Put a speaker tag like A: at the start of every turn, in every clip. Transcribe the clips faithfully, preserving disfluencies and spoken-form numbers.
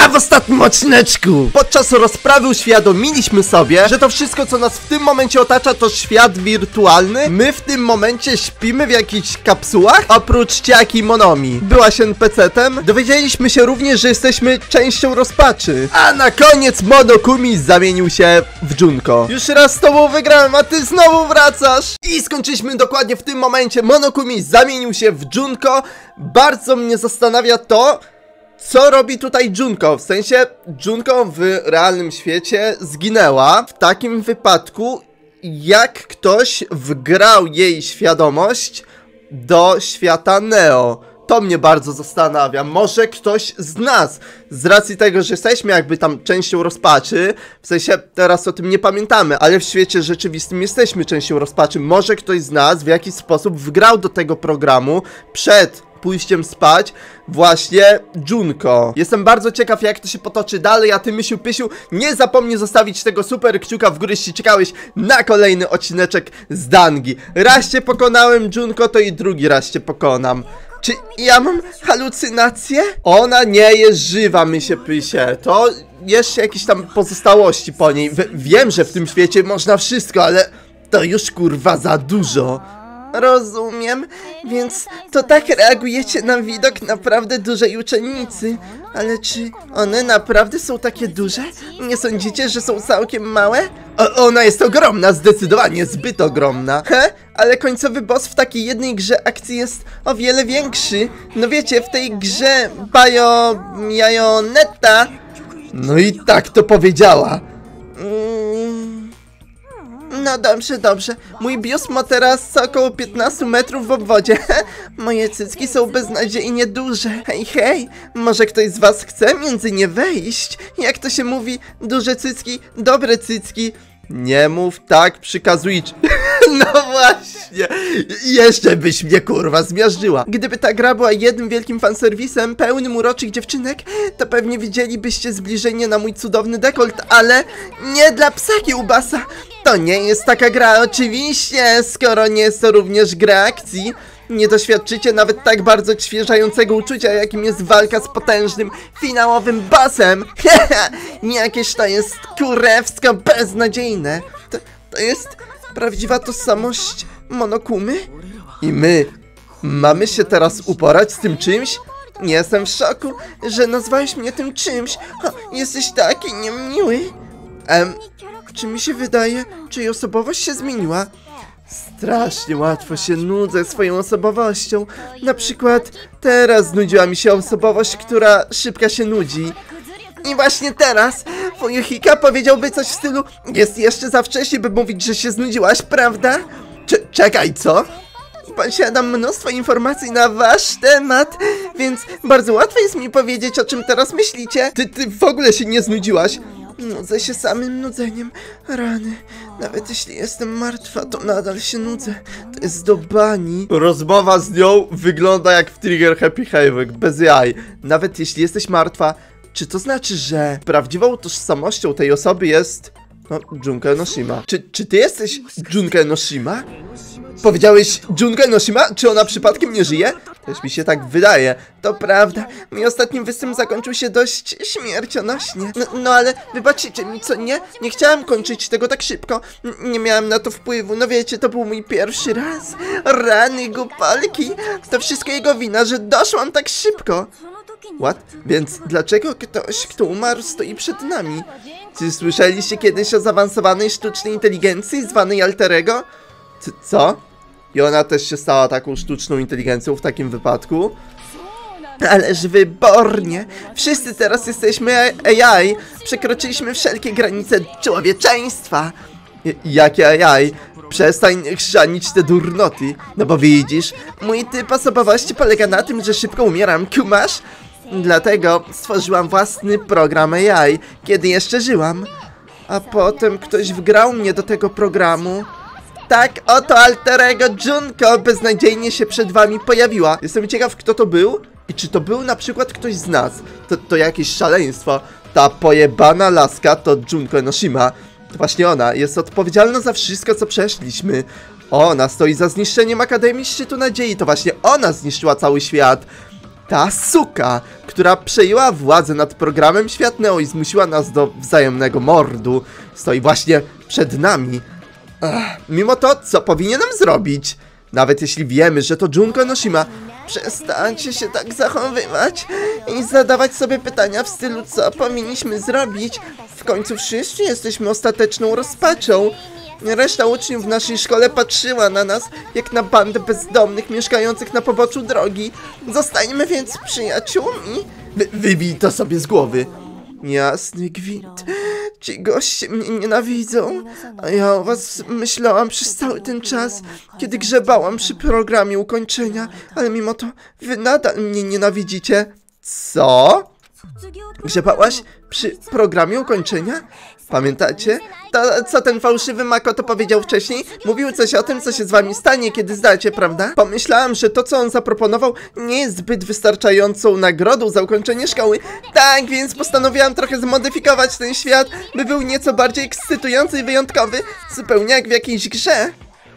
A: w ostatnim odcineczku podczas rozprawy uświadomiliśmy sobie, że to wszystko, co nas w tym momencie otacza, to świat wirtualny. My w tym momencie śpimy w jakichś kapsułach, oprócz Chiaki i Monomi. Byłaś en pe ce tem. Dowiedzieliśmy się również, że jesteśmy częścią rozpaczy. A na koniec Monokumi zamienił się w Junko. Już raz z tobą wygrałem, a ty znowu wracasz. I skończyliśmy dokładnie w tym momencie. Monokumi zamienił się w Junko. Bardzo mnie zastanawia to, co robi tutaj Junko. W sensie Junko w realnym świecie zginęła. W takim wypadku, jak ktoś wgrał jej świadomość do świata Neo. To mnie bardzo zastanawia. Może ktoś z nas, z racji tego, że jesteśmy jakby tam częścią rozpaczy, w sensie teraz o tym nie pamiętamy, ale w świecie rzeczywistym jesteśmy częścią rozpaczy. Może ktoś z nas w jakiś sposób wgrał do tego programu przed pójściem spać właśnie Junko. Jestem bardzo ciekaw, jak to się potoczy dalej, a ty, Mysiu Pysiu, nie zapomnij zostawić tego super kciuka w górę, jeśli czekałeś na kolejny odcineczek z Dangi. Raz cię pokonałem, Junko, to i drugi raz cię pokonam. Czy ja mam halucynacje? Ona nie jest żywa, Mysie Pysie. To jeszcze jakieś tam pozostałości po niej. W wiem, że w tym świecie można wszystko, ale to już kurwa za dużo. Rozumiem, więc to tak reagujecie na widok naprawdę dużej uczennicy. Ale czy one naprawdę są takie duże? Nie sądzicie, że są całkiem małe? O, ona jest ogromna, zdecydowanie zbyt ogromna. He? Ale końcowy boss w takiej jednej grze akcji jest o wiele większy. No wiecie, w tej grze Bayo... Jajoneta... No i tak to powiedziała. Mm. No dobrze, dobrze. Mój biust ma teraz około piętnaście metrów w obwodzie. Moje cycki są beznadziejnie duże. Hej, hej, może ktoś z was chce między nie wejść? Jak to się mówi? Duże cycki, dobre cycki. Nie mów tak, przykazuj. No właśnie, jeszcze byś mnie kurwa zmiażdżyła. Gdyby ta gra była jednym wielkim fanserwisem pełnym uroczych dziewczynek, to pewnie widzielibyście zbliżenie na mój cudowny dekolt, ale nie dla psa kiełbasa. To nie jest taka gra, oczywiście, skoro nie jest to również gra akcji. Nie doświadczycie nawet tak bardzo odświeżającego uczucia, jakim jest walka z potężnym, finałowym bossem. Jakież to jest kurewsko beznadziejne. To, to jest prawdziwa tożsamość Monokumy? I my mamy się teraz uporać z tym czymś? Nie jestem w szoku, że nazwałeś mnie tym czymś. Ha, jesteś taki niemiły. Em, czy mi się wydaje, czy jej osobowość się zmieniła? Strasznie łatwo się nudzę swoją osobowością. Na przykład teraz znudziła mi się osobowość, która szybko się nudzi. I właśnie teraz Fuyuhiko powiedziałby coś w stylu: jest jeszcze za wcześnie, by mówić, że się znudziłaś, prawda? Cze- czekaj, co? Posiadam mnóstwo informacji na wasz temat, więc bardzo łatwo jest mi powiedzieć, o czym teraz myślicie. Ty, ty w ogóle się nie znudziłaś. Nudzę się samym nudzeniem. Rany. Nawet jeśli jestem martwa, to nadal się nudzę. To jest do bani. Rozmowa z nią wygląda jak w Trigger Happy Havoc, bez jaj. Nawet jeśli jesteś martwa, czy to znaczy, że prawdziwą tożsamością tej osoby jest... No, Junko Enoshima. Czy, czy ty jesteś Junko Enoshima? Powiedziałeś Junko Enoshima? Czy ona przypadkiem nie żyje? Też mi się tak wydaje. To prawda. Mój ostatni występ zakończył się dość śmiercionośnie. No, no ale wybaczycie mi, co nie? Nie chciałem kończyć tego tak szybko. N nie miałem na to wpływu. No wiecie, to był mój pierwszy raz. Rany głupalki. To wszystko jego wina, że doszłam tak szybko. What? Więc dlaczego ktoś, kto umarł, stoi przed nami? Czy słyszeliście kiedyś o zaawansowanej sztucznej inteligencji zwanej Alterego? C co? I ona też się stała taką sztuczną inteligencją w takim wypadku? Ależ wybornie! Wszyscy teraz jesteśmy A I! Przekroczyliśmy wszelkie granice człowieczeństwa! J jakie A I? Przestań chrzanić te durnoty. No bo widzisz, mój typ osobowości polega na tym, że szybko umieram, kumasz? Dlatego stworzyłam własny program A I, kiedy jeszcze żyłam. A potem ktoś wgrał mnie do tego programu. Tak oto Alterego Junko beznadziejnie się przed wami pojawiła. Jestem ciekaw, kto to był i czy to był na przykład ktoś z nas. To, to jakieś szaleństwo. Ta pojebana laska to Junko Enoshima. To właśnie ona jest odpowiedzialna za wszystko, co przeszliśmy. Ona stoi za zniszczeniem Akademii Szczytu Nadziei. To właśnie ona zniszczyła cały świat. Ta suka, która przejęła władzę nad programem Świat Neo i zmusiła nas do wzajemnego mordu, stoi właśnie przed nami. Ech, mimo to, co powinienem zrobić? Nawet jeśli wiemy, że to Junko Enoshima, przestańcie się tak zachowywać i zadawać sobie pytania w stylu, co powinniśmy zrobić. W końcu wszyscy jesteśmy ostateczną rozpaczą. Reszta uczniów w naszej szkole patrzyła na nas, jak na bandę bezdomnych mieszkających na poboczu drogi. Zostańmy więc przyjaciółmi. Wy, wybij to sobie z głowy. Jasny gwint. Ci goście mnie nienawidzą, a ja o was myślałam przez cały ten czas, kiedy grzebałam przy programie ukończenia, ale mimo to wy nadal mnie nienawidzicie. Co? Grzebałaś przy programie ukończenia? Pamiętacie? To, co ten fałszywy Makoto powiedział wcześniej? Mówił coś o tym, co się z wami stanie, kiedy zdacie, prawda? Pomyślałam, że to, co on zaproponował, nie jest zbyt wystarczającą nagrodą za ukończenie szkoły. Tak, więc postanowiłam trochę zmodyfikować ten świat, by był nieco bardziej ekscytujący i wyjątkowy, zupełnie jak w jakiejś grze.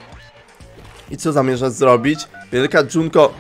A: I co zamierzasz zrobić? Wielka Junko...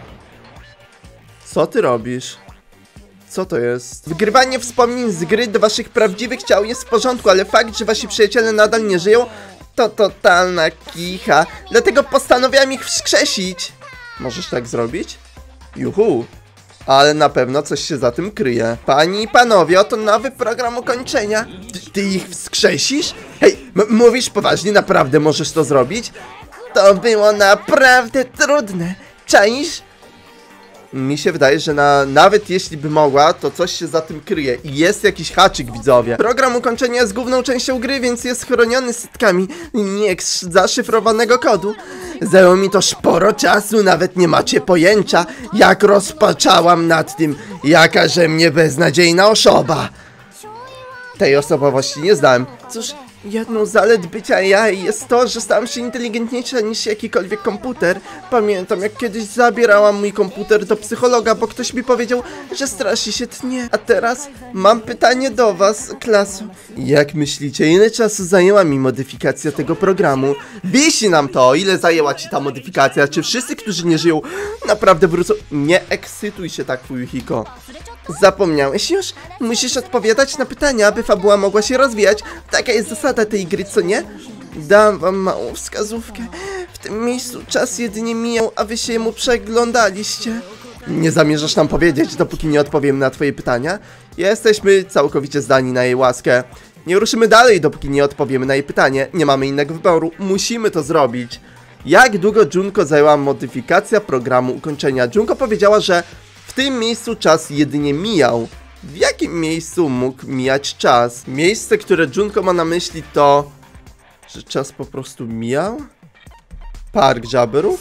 A: Co ty robisz? Co to jest? Wgrywanie wspomnień z gry do waszych prawdziwych ciał jest w porządku, ale fakt, że wasi przyjaciele nadal nie żyją, to totalna kicha. Dlatego postanowiłam ich wskrzesić. Możesz tak zrobić? Juhu. Ale na pewno coś się za tym kryje. Panie i panowie, oto nowy program ukończenia. Ty, ty ich wskrzesisz? Hej, mówisz poważnie? Naprawdę możesz to zrobić? To było naprawdę trudne. Czaisz? Mi się wydaje, że na, nawet jeśli by mogła, to coś się za tym kryje. I jest jakiś haczyk, widzowie. Program ukończenia jest główną częścią gry, więc jest chroniony setkami nie zaszyfrowanego kodu. Zajęło mi to sporo czasu, nawet nie macie pojęcia, jak rozpaczałam nad tym, jaka że mnie beznadziejna osoba. Tej osobowości nie znałem. Cóż, jedną z zalet bycia A I jest to, że stałam się inteligentniejsza niż jakikolwiek komputer. Pamiętam, jak kiedyś zabierałam mój komputer do psychologa, bo ktoś mi powiedział, że strasznie się tnie. A teraz mam pytanie do was, klaso. Jak myślicie, ile czasu zajęła mi modyfikacja tego programu? Wisi nam to, ile zajęła ci ta modyfikacja? Czy wszyscy, którzy nie żyją, naprawdę wrócą? Nie ekscytuj się tak, Fuyuhiko. Zapomniałeś już? Musisz odpowiadać na pytania, aby fabuła mogła się rozwijać. Taka jest zasada tej gry, co nie? Dam wam małą wskazówkę. W tym miejscu czas jedynie mijał, a wy się mu przeglądaliście. Nie zamierzasz nam powiedzieć, dopóki nie odpowiem na twoje pytania? Jesteśmy całkowicie zdani na jej łaskę. Nie ruszymy dalej, dopóki nie odpowiemy na jej pytanie. Nie mamy innego wyboru. Musimy to zrobić. Jak długo Junko zajęła modyfikacja programu ukończenia? Junko powiedziała, że w tym miejscu czas jedynie mijał. W jakim miejscu mógł mijać czas? Miejsce, które Junko ma na myśli, to... że czas po prostu mijał? Park Jabberwock?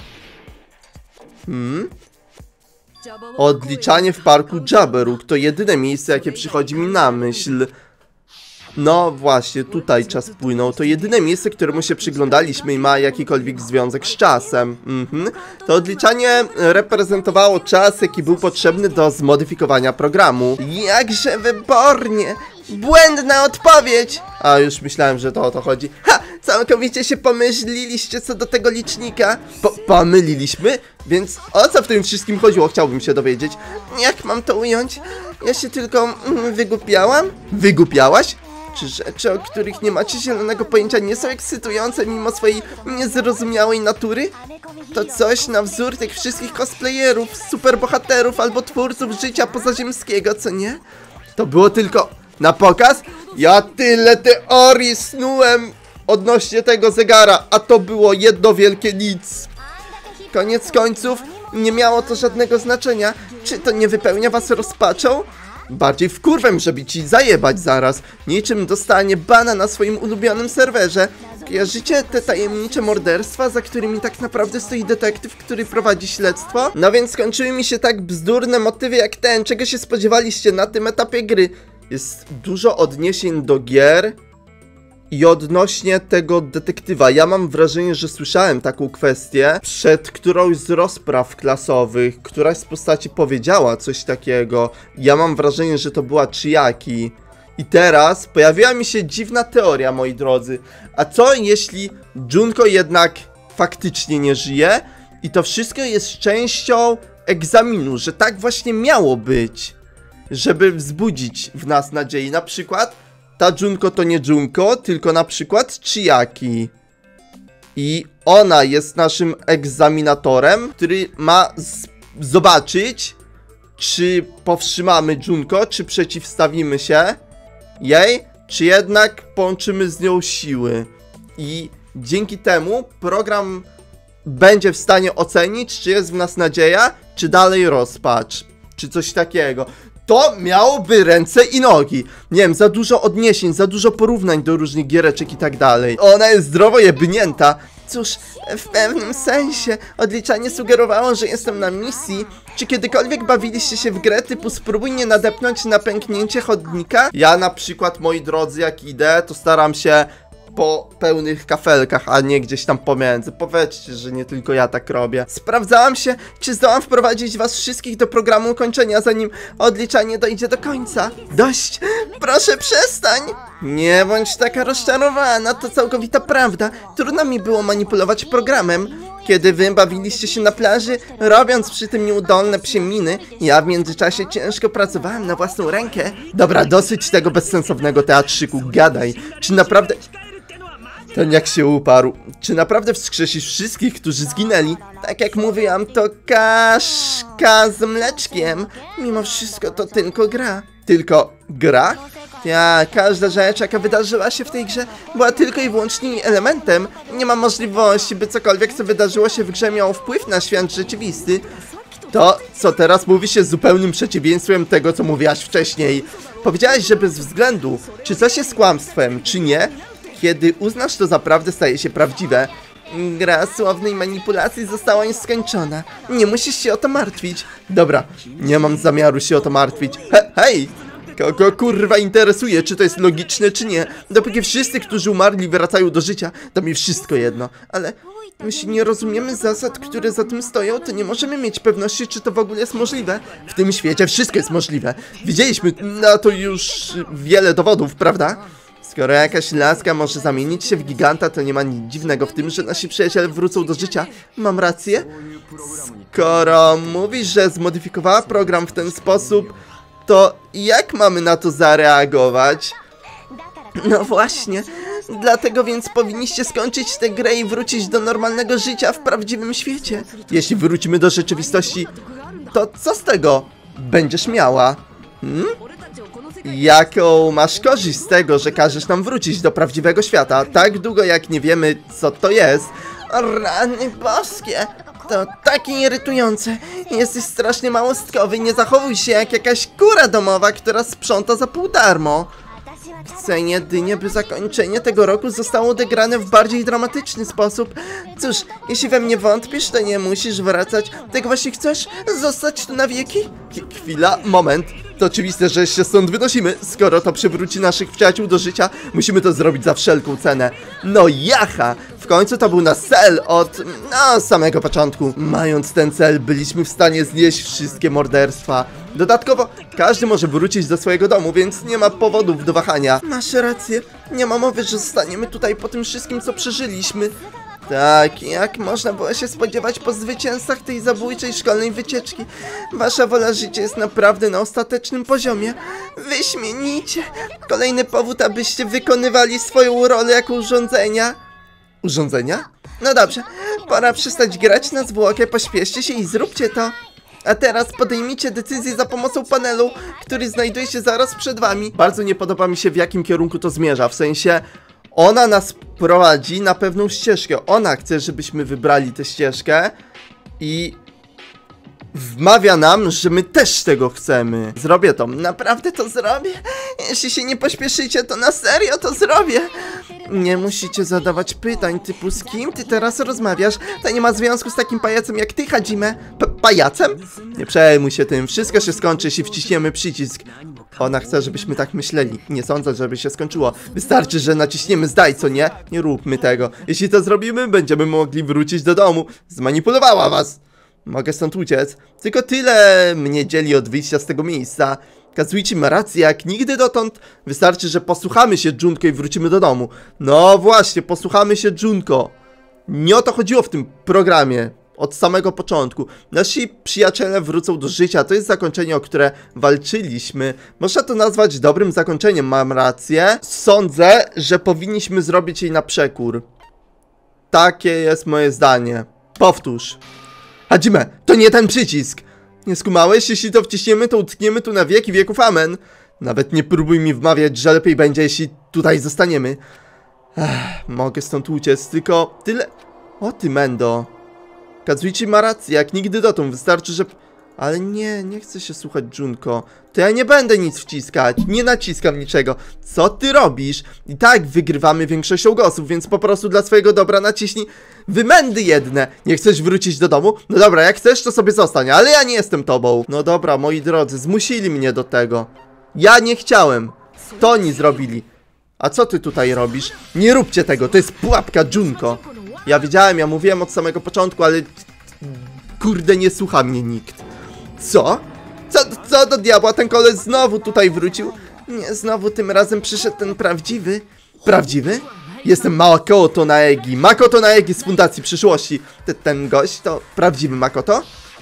A: Hmm? Odliczanie w parku Jabberwock to jedyne miejsce, jakie przychodzi mi na myśl. No właśnie, tutaj czas płynął. To jedyne miejsce, któremu się przyglądaliśmy i ma jakikolwiek związek z czasem. Mhm. To odliczanie reprezentowało czas, jaki był potrzebny do zmodyfikowania programu. Jakże wybornie! Błędna odpowiedź! A już myślałem, że to o to chodzi. Ha! Całkowicie się pomyliliście co do tego licznika. Po pomyliliśmy? Więc o co w tym wszystkim chodziło? Chciałbym się dowiedzieć. Jak mam to ująć? Ja się tylko mm, wygłupiałam? Wygłupiałaś? Czy rzeczy, o których nie macie zielonego pojęcia, nie są ekscytujące mimo swojej niezrozumiałej natury? To coś na wzór tych wszystkich cosplayerów, superbohaterów albo twórców życia pozaziemskiego, co nie? To było tylko na pokaz? Ja tyle teorii snułem odnośnie tego zegara, a to było jedno wielkie nic. Koniec końców, nie miało to żadnego znaczenia. Czy to nie wypełnia was rozpaczą? Bardziej wkurwem, żeby ci zajebać zaraz. Niczym dostanie bana na swoim ulubionym serwerze. Kojarzycie te tajemnicze morderstwa, za którymi tak naprawdę stoi detektyw, który prowadzi śledztwo? No więc skończyły mi się tak bzdurne motywy jak ten. Czego się spodziewaliście na tym etapie gry? Jest dużo odniesień do gier i odnośnie tego detektywa. Ja mam wrażenie, że słyszałem taką kwestię przed którąś z rozpraw klasowych. Któraś z postaci powiedziała coś takiego. Ja mam wrażenie, że to była Chiaki. I teraz pojawiła mi się dziwna teoria, moi drodzy. A co jeśli Junko jednak faktycznie nie żyje? I to wszystko jest częścią egzaminu, że tak właśnie miało być, żeby wzbudzić w nas nadzieję. Na przykład ta Junko to nie Junko, tylko na przykład Chiaki. I ona jest naszym egzaminatorem, który ma zobaczyć, czy powstrzymamy Junko, czy przeciwstawimy się jej, czy jednak połączymy z nią siły. I dzięki temu program będzie w stanie ocenić, czy jest w nas nadzieja, czy dalej rozpacz, czy coś takiego. To miałoby ręce i nogi. Nie wiem, za dużo odniesień, za dużo porównań do różnych giereczek i tak dalej. Ona jest zdrowo jebnięta. Cóż, w pewnym sensie odliczanie sugerowało, że jestem na misji. Czy kiedykolwiek bawiliście się w grę typu spróbuj nie nadepnąć na pęknięcie chodnika? Ja na przykład, moi drodzy, jak idę, to staram się po pełnych kafelkach, a nie gdzieś tam pomiędzy. Powiedzcie, że nie tylko ja tak robię. Sprawdzałam się, czy zdołam wprowadzić was wszystkich do programu ukończenia, zanim odliczanie dojdzie do końca. Dość! Proszę przestań! Nie bądź taka rozczarowana, to całkowita prawda. Trudno mi było manipulować programem. Kiedy wy bawiliście się na plaży, robiąc przy tym nieudolne psie miny, ja w międzyczasie ciężko pracowałem na własną rękę. Dobra, dosyć tego bezsensownego teatrzyku, gadaj. Czy naprawdę... Ten jak się uparł. Czy naprawdę wskrzesisz wszystkich, którzy zginęli? Tak jak mówiłam, to kaszka z mleczkiem. Mimo wszystko to tylko gra. Tylko gra? Ja, każda rzecz, jaka wydarzyła się w tej grze, była tylko i wyłącznie jej elementem. Nie ma możliwości, by cokolwiek, co wydarzyło się w grze, miało wpływ na świat rzeczywisty. To, co teraz mówisz, jest zupełnym przeciwieństwem tego, co mówiłaś wcześniej. Powiedziałaś, że bez względu, czy coś jest kłamstwem, czy nie, kiedy uznasz to za prawdę, staje się prawdziwe. Gra słownej manipulacji została już skończona. Nie musisz się o to martwić. Dobra, nie mam zamiaru się o to martwić. He, hej! Kogo kurwa interesuje, czy to jest logiczne, czy nie? Dopóki wszyscy, którzy umarli, wracają do życia, to mi wszystko jedno. Ale jeśli nie rozumiemy zasad, które za tym stoją, to nie możemy mieć pewności, czy to w ogóle jest możliwe. W tym świecie wszystko jest możliwe. Widzieliśmy na to już wiele dowodów, prawda? Skoro jakaś laska może zamienić się w giganta, to nie ma nic dziwnego w tym, że nasi przyjaciele wrócą do życia. Mam rację? Skoro mówisz, że zmodyfikowała program w ten sposób, to jak mamy na to zareagować? No właśnie, dlatego więc powinniście skończyć tę grę i wrócić do normalnego życia w prawdziwym świecie. Jeśli wrócimy do rzeczywistości, to co z tego będziesz miała? Hmm? Jaką masz korzyść z tego, że każesz nam wrócić do prawdziwego świata, tak długo jak nie wiemy, co to jest? O, rany boskie! To takie irytujące. Jesteś strasznie małostkowy. Nie zachowuj się jak jakaś kura domowa, która sprząta za pół darmo. Chcę jedynie, by zakończenie tego roku zostało odegrane w bardziej dramatyczny sposób. Cóż, jeśli we mnie wątpisz, to nie musisz wracać. Tak właśnie chcesz? Zostać tu na wieki? Chwila, moment. To oczywiste, że się stąd wynosimy. Skoro to przywróci naszych przyjaciół do życia, musimy to zrobić za wszelką cenę. No jaha! W końcu to był nasz cel od no, samego początku. Mając ten cel, byliśmy w stanie znieść wszystkie morderstwa. Dodatkowo, każdy może wrócić do swojego domu, więc nie ma powodów do wahania. Masz rację. Nie ma mowy, że zostaniemy tutaj po tym wszystkim, co przeżyliśmy. Tak, jak można było się spodziewać po zwycięzcach tej zabójczej szkolnej wycieczki. Wasza wola życia jest naprawdę na ostatecznym poziomie. Wyśmienicie. Kolejny powód, abyście wykonywali swoją rolę jako urządzenia. Urządzenia? No dobrze, pora przestać grać na zwłokę, pośpieszcie się i zróbcie to. A teraz podejmijcie decyzję za pomocą panelu, który znajduje się zaraz przed wami. Bardzo nie podoba mi się, w jakim kierunku to zmierza, w sensie... Ona nas prowadzi na pewną ścieżkę. Ona chce, żebyśmy wybrali tę ścieżkę i wmawia nam, że my też tego chcemy. Zrobię to. Naprawdę to zrobię? Jeśli się nie pośpieszycie, to na serio to zrobię. Nie musicie zadawać pytań typu z kim ty teraz rozmawiasz? To nie ma związku z takim pajacem jak ty, Hadzime. P pajacem? Nie przejmuj się tym. Wszystko się skończy, jeśli wciśniemy przycisk. Ona chce, żebyśmy tak myśleli. Nie sądzę, żeby się skończyło. Wystarczy, że naciśniemy zdaj, co nie? Nie róbmy tego. Jeśli to zrobimy, będziemy mogli wrócić do domu. Zmanipulowała was. Mogę stąd uciec. Tylko tyle mnie dzieli od wyjścia z tego miejsca. Kazuichi ma rację, jak nigdy dotąd. Wystarczy, że posłuchamy się Junko i wrócimy do domu. No właśnie, posłuchamy się Junko. Nie o to chodziło w tym programie. Od samego początku. Nasi przyjaciele wrócą do życia. To jest zakończenie, o które walczyliśmy. Można to nazwać dobrym zakończeniem, mam rację. Sądzę, że powinniśmy zrobić jej na przekór. Takie jest moje zdanie. Powtórz. Hadzime, to nie ten przycisk. Nie skumałeś? Jeśli to wciśniemy, to utkniemy tu na wieki wieków, amen. Nawet nie próbuj mi wmawiać, że lepiej będzie, jeśli tutaj zostaniemy. Ech, mogę stąd uciec, tylko tyle... O ty, Mendo. Kazuichi ma rację, jak nigdy dotąd, wystarczy, że... Ale nie, nie chcę się słuchać, Junko. To ja nie będę nic wciskać, nie naciskam niczego. Co ty robisz? I tak wygrywamy większością głosów, więc po prostu dla swojego dobra naciśnij wymędy jedne. Nie chcesz wrócić do domu? No dobra, jak chcesz, to sobie zostań, ale ja nie jestem tobą. No dobra, moi drodzy, zmusili mnie do tego. Ja nie chciałem. To oni zrobili. A co ty tutaj robisz? Nie róbcie tego, to jest pułapka, Junko. Ja wiedziałem, ja mówiłem od samego początku, ale... Kurde, nie słucha mnie nikt. Co? Co, co do diabła, ten koleś znowu tutaj wrócił? Nie, znowu tym razem przyszedł ten prawdziwy. Prawdziwy? Jestem Makoto Naegi. Makoto Naegi z Fundacji Przyszłości. Ten, ten gość to prawdziwy Makoto?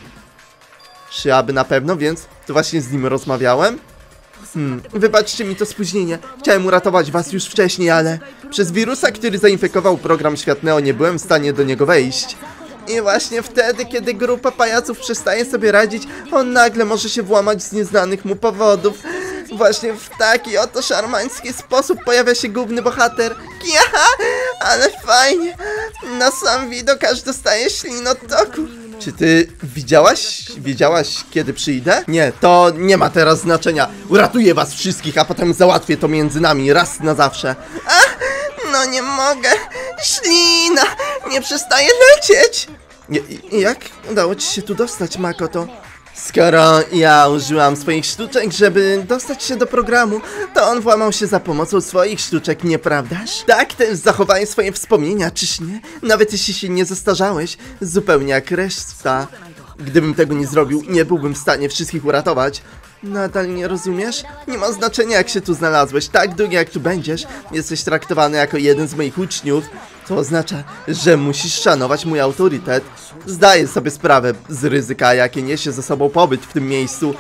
A: Czy aby na pewno, więc to właśnie z nim rozmawiałem. Hmm, wybaczcie mi to spóźnienie. Chciałem uratować was już wcześniej, ale... Przez wirusa, który zainfekował program Świat Neo, nie byłem w stanie do niego wejść. I właśnie wtedy, kiedy grupa pajaców przestaje sobie radzić, on nagle może się włamać z nieznanych mu powodów. Właśnie w taki oto szarmański sposób pojawia się główny bohater. Kiaha, ale fajnie. Na sam widok aż dostaje ślinotoku. Czy ty widziałaś, wiedziałaś, kiedy przyjdę? Nie, to nie ma teraz znaczenia. Uratuję was wszystkich, a potem załatwię to między nami raz na zawsze. A, no nie mogę. Ślina nie przestaje lecieć. I, jak udało ci się tu dostać, Makoto? Skoro ja użyłam swoich sztuczek, żeby dostać się do programu, to on włamał się za pomocą swoich sztuczek, nieprawdaż? Tak, też zachowałeś swoje wspomnienia, czyż nie? Nawet jeśli się nie zestarzałeś, zupełnie jak reszta. Gdybym tego nie zrobił, nie byłbym w stanie wszystkich uratować. Nadal nie rozumiesz? Nie ma znaczenia, jak się tu znalazłeś. Tak długo jak tu będziesz, jesteś traktowany jako jeden z moich uczniów. To oznacza, że musisz szanować mój autorytet. Zdaję sobie sprawę z ryzyka, jakie niesie ze sobą pobyt w tym miejscu.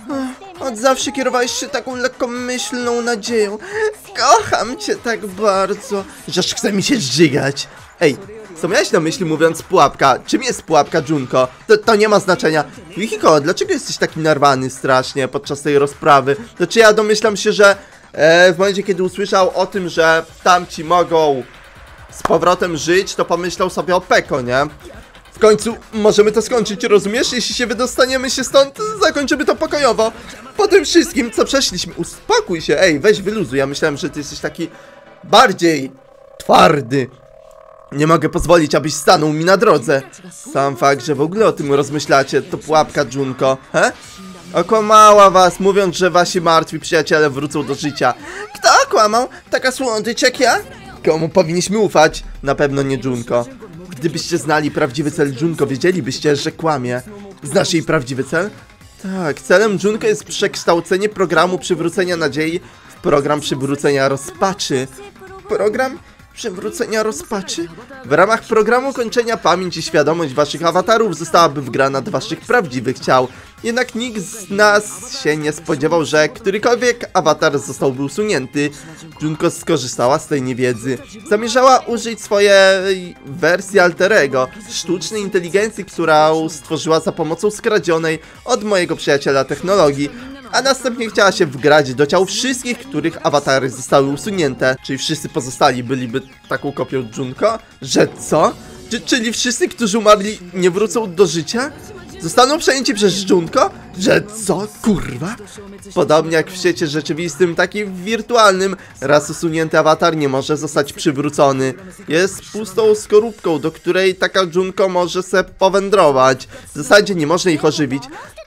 A: Od zawsze kierowałeś się taką lekkomyślną nadzieją. Kocham cię tak bardzo, że aż chce mi się żygać. Ej, co miałeś na myśli mówiąc pułapka? Czym jest pułapka, Junko? To, to nie ma znaczenia. Yukiko, dlaczego jesteś taki narwany strasznie podczas tej rozprawy? To czy ja domyślam się, że e, w momencie, kiedy usłyszał o tym, że tamci mogą z powrotem żyć, to pomyślał sobie o Peko, nie? W końcu możemy to skończyć, rozumiesz? Jeśli się wydostaniemy się stąd, zakończymy to pokojowo. Po tym wszystkim, co przeszliśmy. Uspokój się, ej, weź wyluzuj. Ja myślałem, że ty jesteś taki bardziej twardy. Nie mogę pozwolić, abyś stanął mi na drodze. Sam fakt, że w ogóle o tym rozmyślacie, to pułapka, Junko, he? Okłamała was, mówiąc, że wasi martwi przyjaciele wrócą do życia. Kto okłamał? Taka słodycz jak ja? Komu powinniśmy ufać? Na pewno nie Junko. Gdybyście znali prawdziwy cel Junko, wiedzielibyście, że kłamie. Znasz jej prawdziwy cel? Tak, celem Junko jest przekształcenie programu przywrócenia nadziei w program przywrócenia rozpaczy. Program przywrócenia rozpaczy? W ramach programu kończenia pamięć i świadomość waszych awatarów zostałaby wgrana do waszych prawdziwych ciał. Jednak nikt z nas się nie spodziewał, że którykolwiek awatar zostałby usunięty. Junko skorzystała z tej niewiedzy. Zamierzała użyć swojej wersji alterego, sztucznej inteligencji, którą stworzyła za pomocą skradzionej od mojego przyjaciela technologii. A następnie chciała się wgrać do ciał wszystkich, których awatary zostały usunięte. Czyli wszyscy pozostali byliby taką kopią Junko? Że co? Czy, czyli wszyscy, którzy umarli, nie wrócą do życia? Zostaną przejęci przez Junko? Że co? Kurwa? Podobnie jak w świecie rzeczywistym, tak i w wirtualnym, raz usunięty awatar nie może zostać przywrócony. Jest pustą skorupką, do której taka Junko może se powędrować. W zasadzie nie można ich ożywić.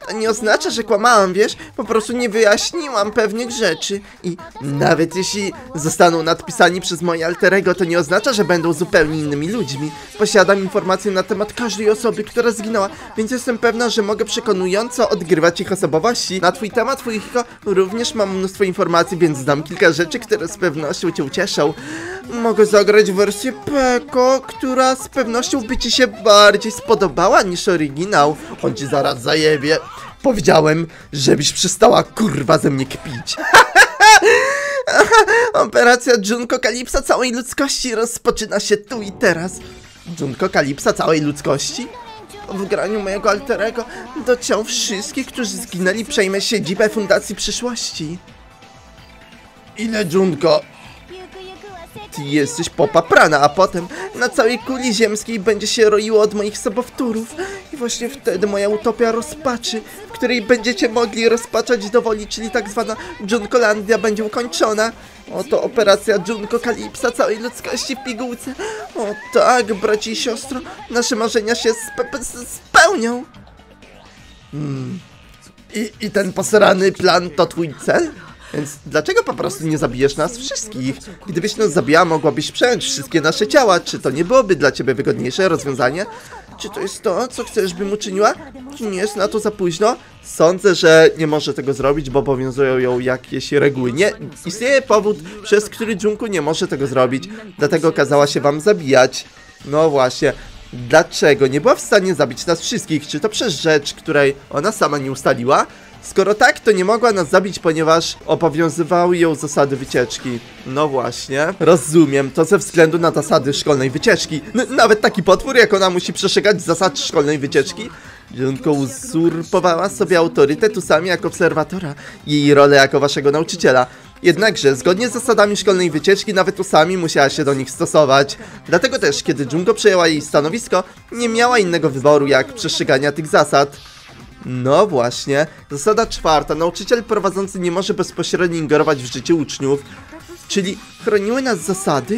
A: To nie oznacza, że kłamałam, wiesz? Po prostu nie wyjaśniłam pewnych rzeczy. I nawet jeśli zostaną nadpisani przez moje alterego, to nie oznacza, że będą zupełnie innymi ludźmi. Posiadam informacje na temat każdej osoby, która zginęła, więc jestem pewna, że mogę przekonująco odgrywać ich osobowości. Na twój temat, Fujiko, również mam mnóstwo informacji, więc znam kilka rzeczy, które z pewnością cię ucieszą. Mogę zagrać wersję Peko, która z pewnością by ci się bardziej spodobała niż oryginał. On ci zaraz zajebie. Powiedziałem, żebyś przestała kurwa ze mnie kpić. Operacja Junko Kalipsa całej ludzkości rozpoczyna się tu i teraz. Junko Kalipsa całej ludzkości? W graniu mojego alterego do ciał wszystkich, którzy zginęli, przejmę siedzibę Fundacji Przyszłości. Ile, Junko? Ty jesteś popaprana, a potem na całej kuli ziemskiej będzie się roiło od moich sobowtórów. I właśnie wtedy moja utopia rozpaczy, w której będziecie mogli rozpaczać do woli, czyli tak zwana Junkolandia, będzie ukończona. Oto operacja Junko Kalipsa całej ludzkości w pigułce. O tak, braci i siostro, nasze marzenia się spe spełnią. Hmm. I, I ten posrany plan to twój cel? Więc dlaczego po prostu nie zabijesz nas wszystkich? Gdybyś nas zabijała, mogłabyś przejąć wszystkie nasze ciała. Czy to nie byłoby dla ciebie wygodniejsze rozwiązanie? Czy to jest to, co chcesz, bym uczyniła? Czy nie jest na to za późno? Sądzę, że nie może tego zrobić, bo obowiązują ją jakieś reguły. Nie, istnieje powód, przez który Junko nie może tego zrobić. Dlatego kazała się wam zabijać. No właśnie. Dlaczego nie była w stanie zabić nas wszystkich? Czy to przez rzecz, której ona sama nie ustaliła? Skoro tak, to nie mogła nas zabić, ponieważ obowiązywały ją zasady wycieczki. No właśnie. Rozumiem, to ze względu na zasady szkolnej wycieczki. N nawet taki potwór jak ona musi przestrzegać zasad szkolnej wycieczki? Junko uzurpowała sobie autorytet Usami jako obserwatora i jej rolę jako waszego nauczyciela. Jednakże, zgodnie z zasadami szkolnej wycieczki, nawet Usami musiała się do nich stosować. Dlatego też, kiedy Junko przejęła jej stanowisko, nie miała innego wyboru jak przestrzegania tych zasad. No właśnie. Zasada czwarta. Nauczyciel prowadzący nie może bezpośrednio ingerować w życie uczniów. Czyli chroniły nas zasady?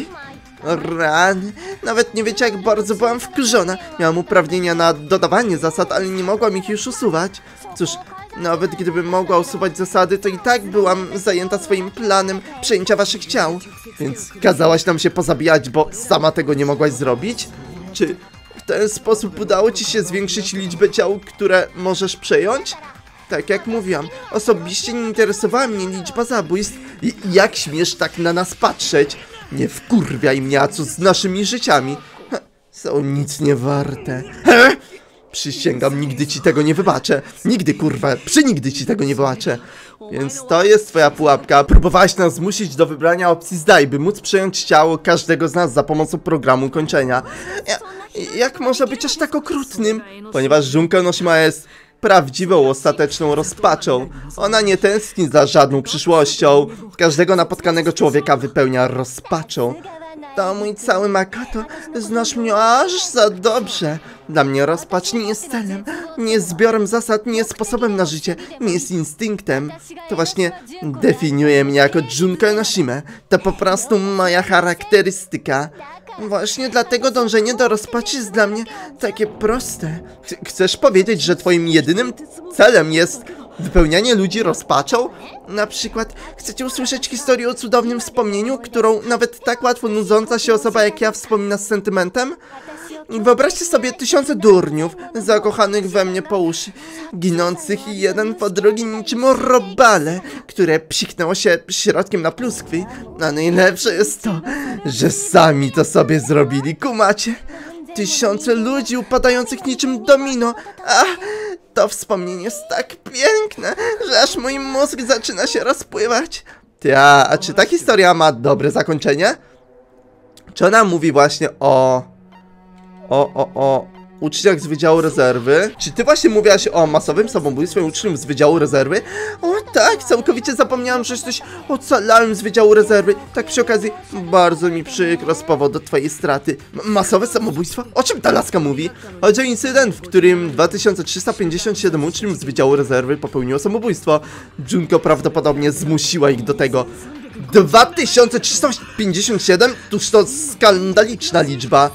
A: Rany. Nawet nie wiecie, jak bardzo byłam wkurzona. Miałam uprawnienia na dodawanie zasad, ale nie mogłam ich już usuwać. Cóż, nawet gdybym mogła usuwać zasady, to i tak byłam zajęta swoim planem przejęcia waszych ciał. Więc kazałaś nam się pozabijać, bo sama tego nie mogłaś zrobić? Czy w ten sposób udało ci się zwiększyć liczbę ciał, które możesz przejąć? Tak jak mówiłam, osobiście nie interesowała mnie liczba zabójstw. I jak śmiesz tak na nas patrzeć? Nie wkurwiaj mnie, a co z naszymi życiami? Ha, są nic nie warte. Ha! Przysięgam, nigdy ci tego nie wybaczę. Nigdy, kurwa, przynigdy ci tego nie wybaczę. Więc to jest twoja pułapka. Próbowałaś nas zmusić do wybrania opcji zdaj, by móc przejąć ciało każdego z nas za pomocą programu kończenia. Ja, jak można być aż tak okrutnym? Ponieważ Junko Enoshima jest prawdziwą, ostateczną rozpaczą. Ona nie tęskni za żadną przyszłością. Każdego napotkanego człowieka wypełnia rozpaczą. To mój cały Makoto, znasz mnie aż za dobrze. Dla mnie rozpacz nie jest celem, nie jest zbiorem zasad, nie jest sposobem na życie, nie jest instynktem. To właśnie definiuje mnie jako Junko Enoshima. To po prostu moja charakterystyka. Właśnie dlatego dążenie do rozpaczy jest dla mnie takie proste. Ch- chcesz powiedzieć, że twoim jedynym celem jest wypełnianie ludzi rozpaczą? Na przykład, chcecie usłyszeć historię o cudownym wspomnieniu, którą nawet tak łatwo nudząca się osoba jak ja wspomina z sentymentem? Wyobraźcie sobie tysiące durniów, zakochanych we mnie po uszy, ginących jeden po drugim niczym robale, które psiknęło się środkiem na pluskwy. A najlepsze jest to, że sami to sobie zrobili, kumacie? Tysiące ludzi upadających niczym domino. A to wspomnienie jest tak piękne, że aż mój mózg zaczyna się rozpływać. Ty, a, a czy ta historia ma dobre zakończenie? Czy ona mówi właśnie o... O, o, o uczniach z Wydziału Rezerwy? Czy ty właśnie mówiłaś o masowym samobójstwie uczniów z Wydziału Rezerwy? O tak, całkowicie zapomniałam, że jesteś ocalałym z Wydziału Rezerwy. Tak przy okazji, bardzo mi przykro z powodu twojej straty. M masowe samobójstwo? O czym ta laska mówi? Chodzi o incydent, w którym dwa tysiące trzysta pięćdziesiąt siedem uczniów z Wydziału Rezerwy popełniło samobójstwo. Junko prawdopodobnie zmusiła ich do tego. dwa tysiące trzysta pięćdziesiąt siedem? Tuż to skandaliczna liczba.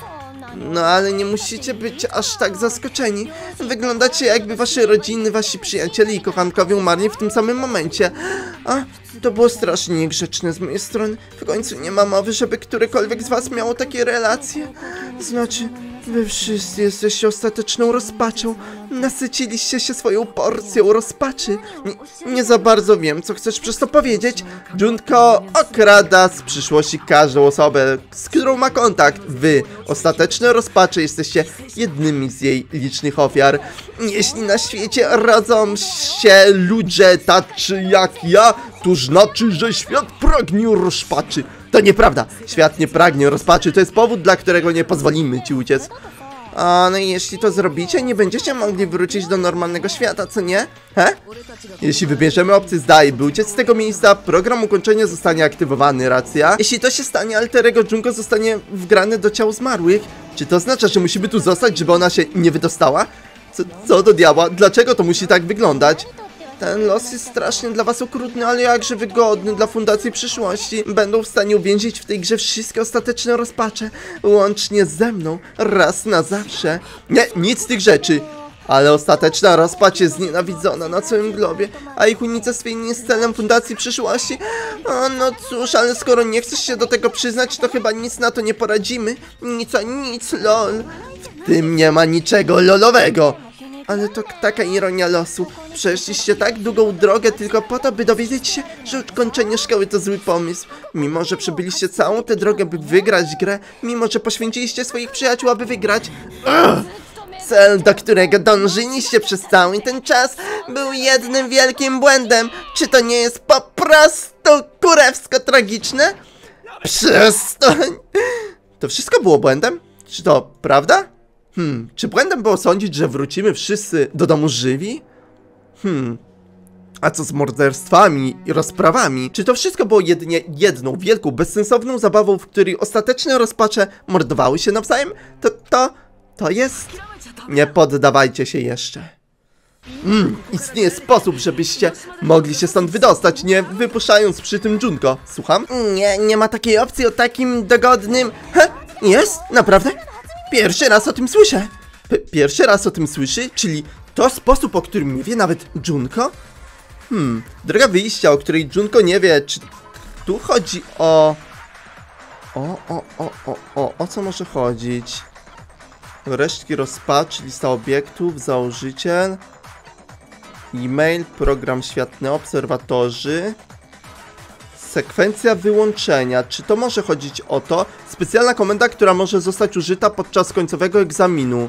A: No ale nie musicie być aż tak zaskoczeni. Wyglądacie jakby wasze rodziny, wasi przyjaciele i kochankowie umarli w tym samym momencie. A, to było strasznie niegrzeczne z mojej strony. W końcu nie ma mowy, żeby którekolwiek z was miało takie relacje. Znaczy, wy wszyscy jesteście ostateczną rozpaczą. Nasyciliście się swoją porcją rozpaczy. Nie, nie za bardzo wiem, co chcesz przez to powiedzieć. Junko okrada z przyszłości każdą osobę, z którą ma kontakt. Wy, ostateczne rozpacze, jesteście jednymi z jej licznych ofiar. Jeśli na świecie rodzą się ludzie tacy jak ja, to znaczy, że świat pragnie rozpaczy. To nieprawda. Świat nie pragnie rozpaczy. To jest powód, dla którego nie pozwolimy ci uciec. A no i jeśli to zrobicie, nie będziecie mogli wrócić do normalnego świata, co nie? He? Jeśli wybierzemy opcję zdaj, by uciec z tego miejsca, program ukończenia zostanie aktywowany, racja? Jeśli to się stanie, alterego Junko zostanie wgrany do ciał zmarłych. Czy to oznacza, że musimy tu zostać, żeby ona się nie wydostała? Co, co do diabła? Dlaczego to musi tak wyglądać? Ten los jest strasznie dla was okrutny, ale jakże wygodny dla Fundacji Przyszłości. Będą w stanie uwięzić w tej grze wszystkie ostateczne rozpacze, łącznie ze mną, raz na zawsze. Nie, nic z tych rzeczy. Ale ostateczna rozpacz jest znienawidzona na całym globie, a ich unicestwienie nie jest celem Fundacji Przyszłości. O, no cóż, ale skoro nie chcesz się do tego przyznać, to chyba nic na to nie poradzimy. Nic a nic, lol. W tym nie ma niczego lolowego. Ale to taka ironia losu. Przeszliście tak długą drogę tylko po to, by dowiedzieć się, że ukończenie szkoły to zły pomysł. Mimo, że przebyliście całą tę drogę, by wygrać grę, mimo, że poświęciliście swoich przyjaciół, aby wygrać. Ugh! Cel, do którego dążyliście przez cały ten czas, był jednym wielkim błędem. Czy to nie jest po prostu kurewsko tragiczne? Przestań! To wszystko było błędem? Czy to prawda? Hmm, czy błędem było sądzić, że wrócimy wszyscy do domu żywi? Hmm, a co z morderstwami i rozprawami? Czy to wszystko było jedynie jedną wielką, bezsensowną zabawą, w której ostateczne rozpacze mordowały się nawzajem? To, to, to jest... Nie poddawajcie się jeszcze. Hmm, istnieje sposób, żebyście mogli się stąd wydostać, nie wypuszczając przy tym Junko. Słucham? Nie, nie ma takiej opcji o takim dogodnym... He, jest? Naprawdę? Pierwszy raz o tym słyszę. P pierwszy raz o tym słyszy? Czyli to sposób, o którym nie wie nawet Junko? Hmm, droga wyjścia, o której Junko nie wie, czy tu chodzi o... O, o, o, o, o, o co może chodzić? Resztki rozpaczy, lista obiektów, założyciel, e-mail, program światny, obserwatorzy, sekwencja wyłączenia. Czy to może chodzić o to? Specjalna komenda, która może zostać użyta podczas końcowego egzaminu.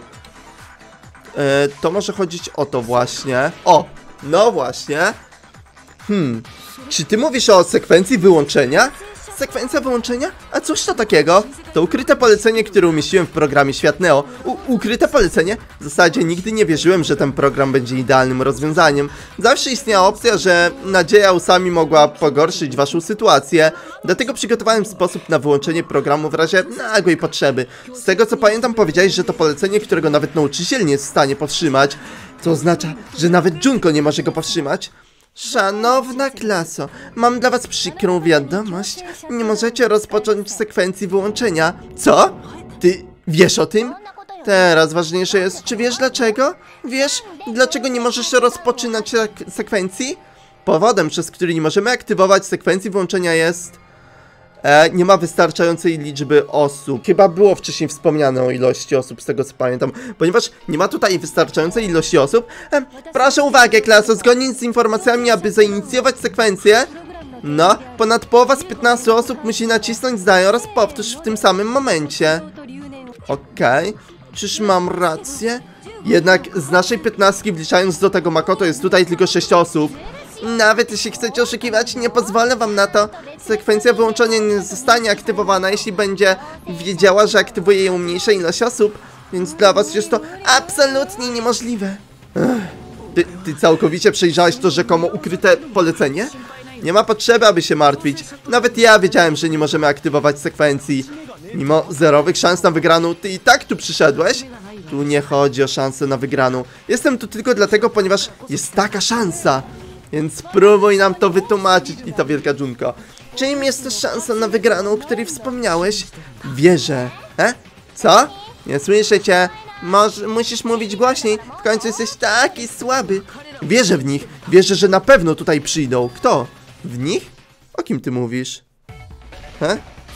A: E, to może chodzić o to właśnie. O, no właśnie. Hmm, czy ty mówisz o sekwencji wyłączenia? Sekwencja wyłączenia? A cóż to takiego? To ukryte polecenie, które umieściłem w programie Światneo. U ukryte polecenie? W zasadzie nigdy nie wierzyłem, że ten program będzie idealnym rozwiązaniem. Zawsze istniała opcja, że nadzieja łsami mogła pogorszyć waszą sytuację. Dlatego przygotowałem sposób na wyłączenie programu w razie nagłej potrzeby. Z tego co pamiętam, powiedziałeś, że to polecenie, którego nawet nauczyciel nie jest w stanie powstrzymać. Co oznacza, że nawet Junko nie może go powstrzymać. Szanowna klaso, mam dla was przykrą wiadomość. Nie możecie rozpocząć sekwencji wyłączenia. Co? Ty wiesz o tym? Teraz ważniejsze jest, czy wiesz dlaczego? Wiesz, dlaczego nie możesz rozpoczynać sek sekwencji? Powodem, przez który nie możemy aktywować sekwencji wyłączenia jest... E, nie ma wystarczającej liczby osób. Chyba było wcześniej wspomniane o ilości osób, z tego co pamiętam. Ponieważ nie ma tutaj wystarczającej ilości osób, e, proszę uwagę, klaso, zgodnie z informacjami, aby zainicjować sekwencję. No, ponad połowa z piętnastu osób musi nacisnąć zdaj oraz powtórz w tym samym momencie. Okej, okay. Czyż mam rację? Jednak z naszej piętnastki, wliczając do tego Makoto, jest tutaj tylko sześć osób. Nawet jeśli chcecie oszukiwać, nie pozwolę wam na to. Sekwencja wyłączenia nie zostanie aktywowana, jeśli będzie wiedziała, że aktywuje ją mniejsza ilość osób. Więc dla was jest to absolutnie niemożliwe. Ech. Ty, ty całkowicie przejrzałeś to rzekomo ukryte polecenie? Nie ma potrzeby, aby się martwić. Nawet ja wiedziałem, że nie możemy aktywować sekwencji. Mimo zerowych szans na wygraną, ty i tak tu przyszedłeś? Tu nie chodzi o szansę na wygraną. Jestem tu tylko dlatego, ponieważ jest taka szansa. Więc spróbuj nam to wytłumaczyć. I to wielka Junko. Czym jest to szansa na wygraną, o której wspomniałeś? Wierzę. E? Co? Nie słyszę cię. Może, musisz mówić głośniej. W końcu jesteś taki słaby. Wierzę w nich. Wierzę, że na pewno tutaj przyjdą. Kto? W nich? O kim ty mówisz? He?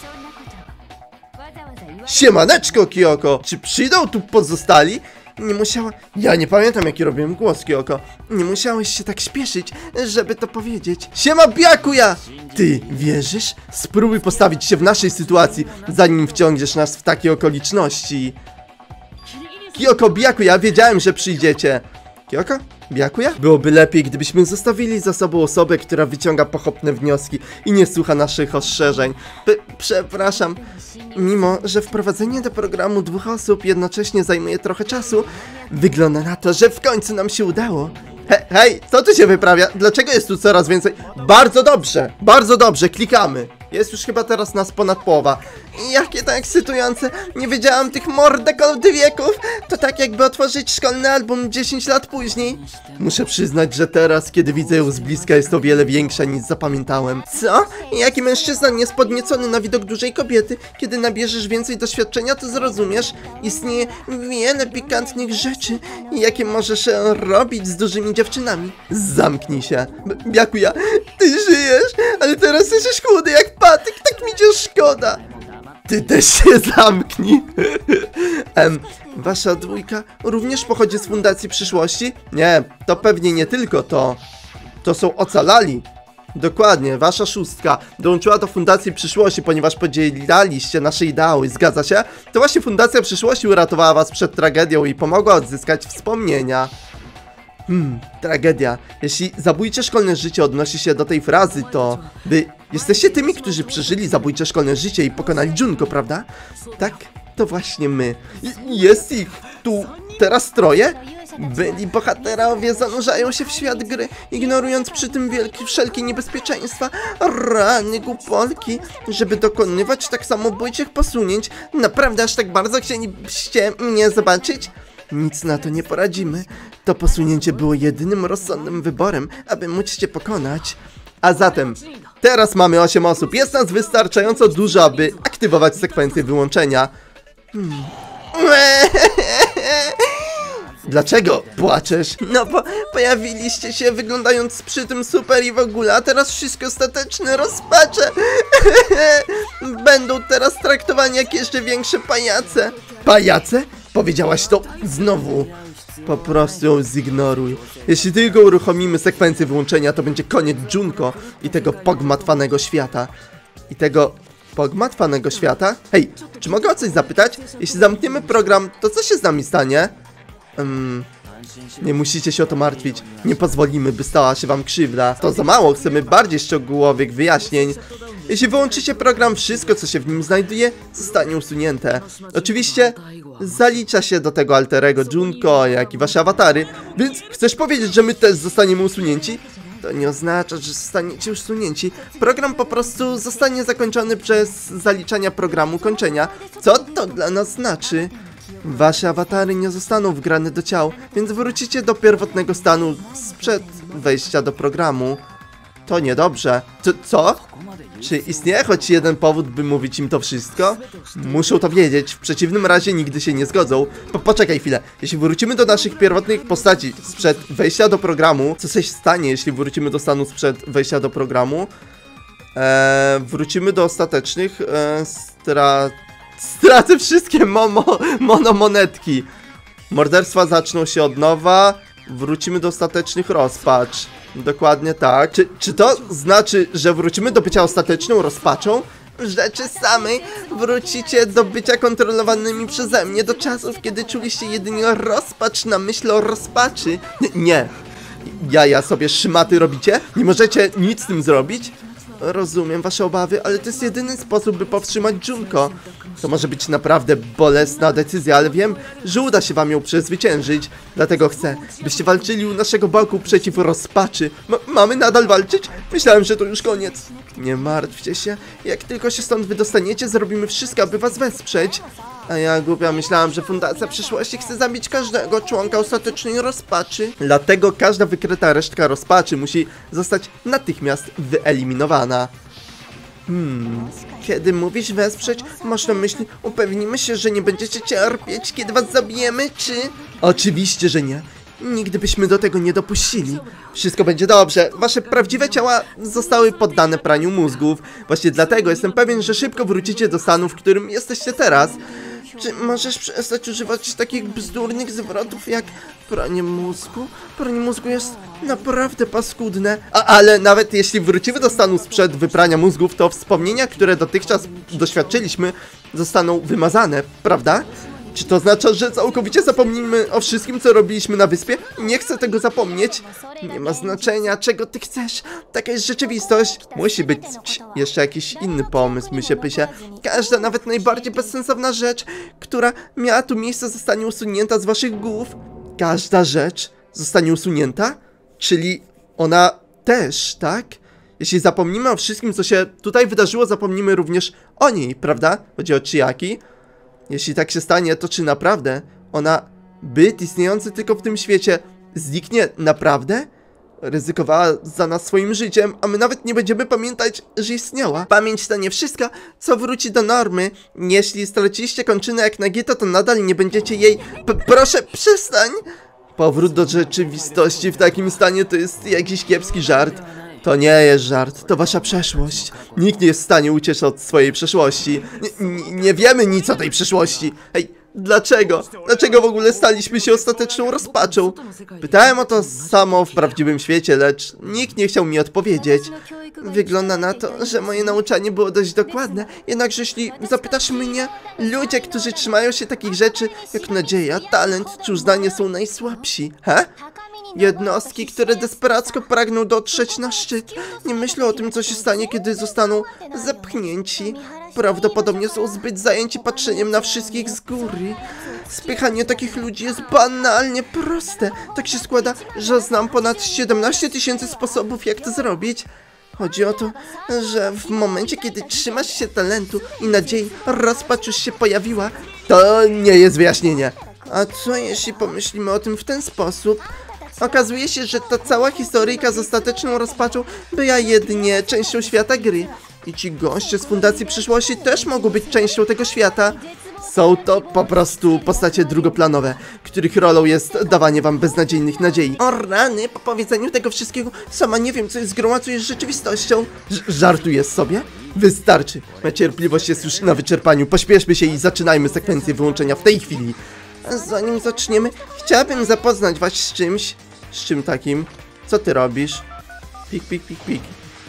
A: Siemaneczko, Kyoko! Czy przyjdą tu pozostali? Nie musiała... Ja nie pamiętam, jaki robiłem głos, Kyoko. Nie musiałeś się tak śpieszyć, żeby to powiedzieć. Siema, Byakuya! Ty wierzysz? Spróbuj postawić się w naszej sytuacji, zanim wciągniesz nas w takie okoliczności. Kyoko, Byakuya, wiedziałem, że przyjdziecie. Kyoko? Byakuya? Byłoby lepiej, gdybyśmy zostawili za sobą osobę, która wyciąga pochopne wnioski i nie słucha naszych ostrzeżeń. P przepraszam. Mimo, że wprowadzenie do programu dwóch osób jednocześnie zajmuje trochę czasu, wygląda na to, że w końcu nam się udało. He hej, co tu się wyprawia? Dlaczego jest tu coraz więcej? Bardzo dobrze, bardzo dobrze, klikamy. Jest już chyba teraz nas ponad połowa. Jakie to ekscytujące. Nie wiedziałam tych mordek od wieków. To tak jakby otworzyć szkolny album dziesięć lat później. Muszę przyznać, że teraz, kiedy widzę ją z bliska, jest o wiele większa niż zapamiętałem. Co? Jaki mężczyzna nie jest podniecony na widok dużej kobiety? Kiedy nabierzesz więcej doświadczenia, to zrozumiesz. Istnieje wiele pikantnych rzeczy, jakie możesz robić z dużymi dziewczynami. Zamknij się. Byakuya, ty żyjesz, ale teraz jesteś chudy jak patyk, tak mi cię szkoda. Ty też się zamknij. em, wasza dwójka również pochodzi z Fundacji Przyszłości? Nie, to pewnie nie tylko to. To są ocalali. Dokładnie, wasza szóstka dołączyła do Fundacji Przyszłości, ponieważ podzieliliście nasze ideały, zgadza się? To właśnie Fundacja Przyszłości uratowała was przed tragedią i pomogła odzyskać wspomnienia. Hmm, tragedia. Jeśli zabójcze szkolne życie odnosi się do tej frazy, to wy jesteście tymi, którzy przeżyli zabójcze szkolne życie i pokonali Junko, prawda? Tak, to właśnie my. I jest ich tu teraz troje? Byli bohaterowie zanurzają się w świat gry, ignorując przy tym wielkie, wszelkie niebezpieczeństwa. Rany głupolki, żeby dokonywać tak samobójczych posunięć. Naprawdę aż tak bardzo chcielibyście mnie zobaczyć? Nic na to nie poradzimy. To posunięcie było jedynym rozsądnym wyborem, aby móc cię pokonać. A zatem, teraz mamy osiem osób. Jest nas wystarczająco dużo, aby aktywować sekwencję wyłączenia. Hmm. Dlaczego płaczesz? No bo pojawiliście się wyglądając przy tym super i w ogóle, a teraz wszystko ostateczne rozpacze. Będą teraz traktowani jak jeszcze większe pajace. Pajace? Powiedziałaś to znowu. Po prostu ją zignoruj. Jeśli tylko uruchomimy sekwencję wyłączenia, to będzie koniec Junko i tego pogmatwanego świata. I tego pogmatwanego świata? Hej, czy mogę o coś zapytać? Jeśli zamkniemy program, to co się z nami stanie? Um, nie musicie się o to martwić. Nie pozwolimy, by stała się wam krzywda. To za mało, chcemy bardziej szczegółowych wyjaśnień. Jeśli wyłączycie program, wszystko co się w nim znajduje zostanie usunięte. Oczywiście zalicza się do tego alterego Junko, jak i wasze awatary. Więc chcesz powiedzieć, że my też zostaniemy usunięci? To nie oznacza, że zostaniecie usunięci. Program po prostu zostanie zakończony przez zaliczania programu kończenia. Co to dla nas znaczy? Wasze awatary nie zostaną wgrane do ciał, więc wrócicie do pierwotnego stanu sprzed wejścia do programu. To niedobrze. To co? Czy istnieje choć jeden powód, by mówić im to wszystko? Muszą to wiedzieć, w przeciwnym razie nigdy się nie zgodzą. Po poczekaj chwilę. Jeśli wrócimy do naszych pierwotnych postaci sprzed wejścia do programu, co się stanie, jeśli wrócimy do stanu sprzed wejścia do programu? Eee, wrócimy do ostatecznych. Eee, stra... Stracę wszystkie momo, monomonetki. Morderstwa zaczną się od nowa. Wrócimy do ostatecznych rozpacz. Dokładnie tak. Czy, czy to znaczy, że wrócimy do bycia ostateczną rozpaczą? W rzeczy samej wrócicie do bycia kontrolowanymi przeze mnie do czasów, kiedy czuliście jedynie rozpacz na myśl o rozpaczy. N nie. Jaja sobie szmaty robicie? Nie możecie nic z tym zrobić? Rozumiem wasze obawy, ale to jest jedyny sposób, by powstrzymać Junko. To może być naprawdę bolesna decyzja, ale wiem, że uda się wam ją przezwyciężyć. Dlatego chcę, byście walczyli u naszego boku przeciw rozpaczy. M mamy nadal walczyć? Myślałem, że to już koniec. Nie martwcie się. Jak tylko się stąd wydostaniecie, zrobimy wszystko, aby was wesprzeć. A ja głupia myślałam, że Fundacja Przyszłości chce zabić każdego członka ostatecznej rozpaczy. Dlatego każda wykryta resztka rozpaczy musi zostać natychmiast wyeliminowana. Hmm, kiedy mówisz wesprzeć, masz na myśli, upewnimy się, że nie będziecie cierpieć, kiedy was zabijemy, czy... Oczywiście, że nie. Nigdy byśmy do tego nie dopuścili. Wszystko będzie dobrze. Wasze prawdziwe ciała zostały poddane praniu mózgów. Właśnie dlatego jestem pewien, że szybko wrócicie do stanu, w którym jesteście teraz. Czy możesz przestać używać takich bzdurnych zwrotów jak pranie mózgu? Pranie mózgu jest naprawdę paskudne. A, ale nawet jeśli wrócimy do stanu sprzed wyprania mózgów, to wspomnienia, które dotychczas doświadczyliśmy, zostaną wymazane, prawda? Czy to oznacza, że całkowicie zapomnimy o wszystkim, co robiliśmy na wyspie? Nie chcę tego zapomnieć. Nie ma znaczenia, czego ty chcesz. Taka jest rzeczywistość. Musi być jeszcze jakiś inny pomysł, mysie pysie. Każda, nawet najbardziej bezsensowna rzecz, która miała tu miejsce, zostanie usunięta z waszych głów. Każda rzecz zostanie usunięta? Czyli ona też, tak? Jeśli zapomnimy o wszystkim, co się tutaj wydarzyło, zapomnimy również o niej, prawda? Chodzi o Chiaki. Jeśli tak się stanie, to czy naprawdę ona, byt istniejący tylko w tym świecie, zniknie naprawdę? Ryzykowała za nas swoim życiem, a my nawet nie będziemy pamiętać, że istniała. Pamięć to nie wszystko, co wróci do normy. Jeśli straciliście kończynę jak Nagito, to nadal nie będziecie jej... P proszę, przestań! Powrót do rzeczywistości w takim stanie to jest jakiś kiepski żart. To nie jest żart, to wasza przeszłość. Nikt nie jest w stanie uciec od swojej przeszłości. Nie, nie wiemy nic o tej przeszłości. Hej, dlaczego? Dlaczego w ogóle staliśmy się ostateczną rozpaczą? Pytałem o to samo w prawdziwym świecie, lecz nikt nie chciał mi odpowiedzieć. Wygląda na to, że moje nauczanie było dość dokładne. Jednakże jeśli zapytasz mnie, ludzie, którzy trzymają się takich rzeczy jak nadzieja, talent czy uznanie, są najsłabsi. He? Jednostki, które desperacko pragną dotrzeć na szczyt, nie myślą o tym, co się stanie, kiedy zostaną zepchnięci. Prawdopodobnie są zbyt zajęci patrzeniem na wszystkich z góry. Spychanie takich ludzi jest banalnie proste. Tak się składa, że znam ponad siedemnaście tysięcy sposobów, jak to zrobić. Chodzi o to, że w momencie, kiedy trzymasz się talentu i nadziei, rozpacz już się pojawiła. To nie jest wyjaśnienie. A co jeśli pomyślimy o tym w ten sposób? Okazuje się, że ta cała historyjka z ostateczną rozpaczą była jedynie częścią świata gry. I ci goście z Fundacji Przyszłości też mogą być częścią tego świata. Są to po prostu postacie drugoplanowe, których rolą jest dawanie wam beznadziejnych nadziei. O rany, po powiedzeniu tego wszystkiego sama nie wiem, co jest grą, a co jest rzeczywistością. Ż żartujesz sobie? Wystarczy. Moja cierpliwość jest już na wyczerpaniu. Pośpieszmy się i zaczynajmy sekwencję wyłączenia w tej chwili. A zanim zaczniemy, chciałabym zapoznać was z czymś. Z czym takim? Co ty robisz? Pik, pik, pik, pik.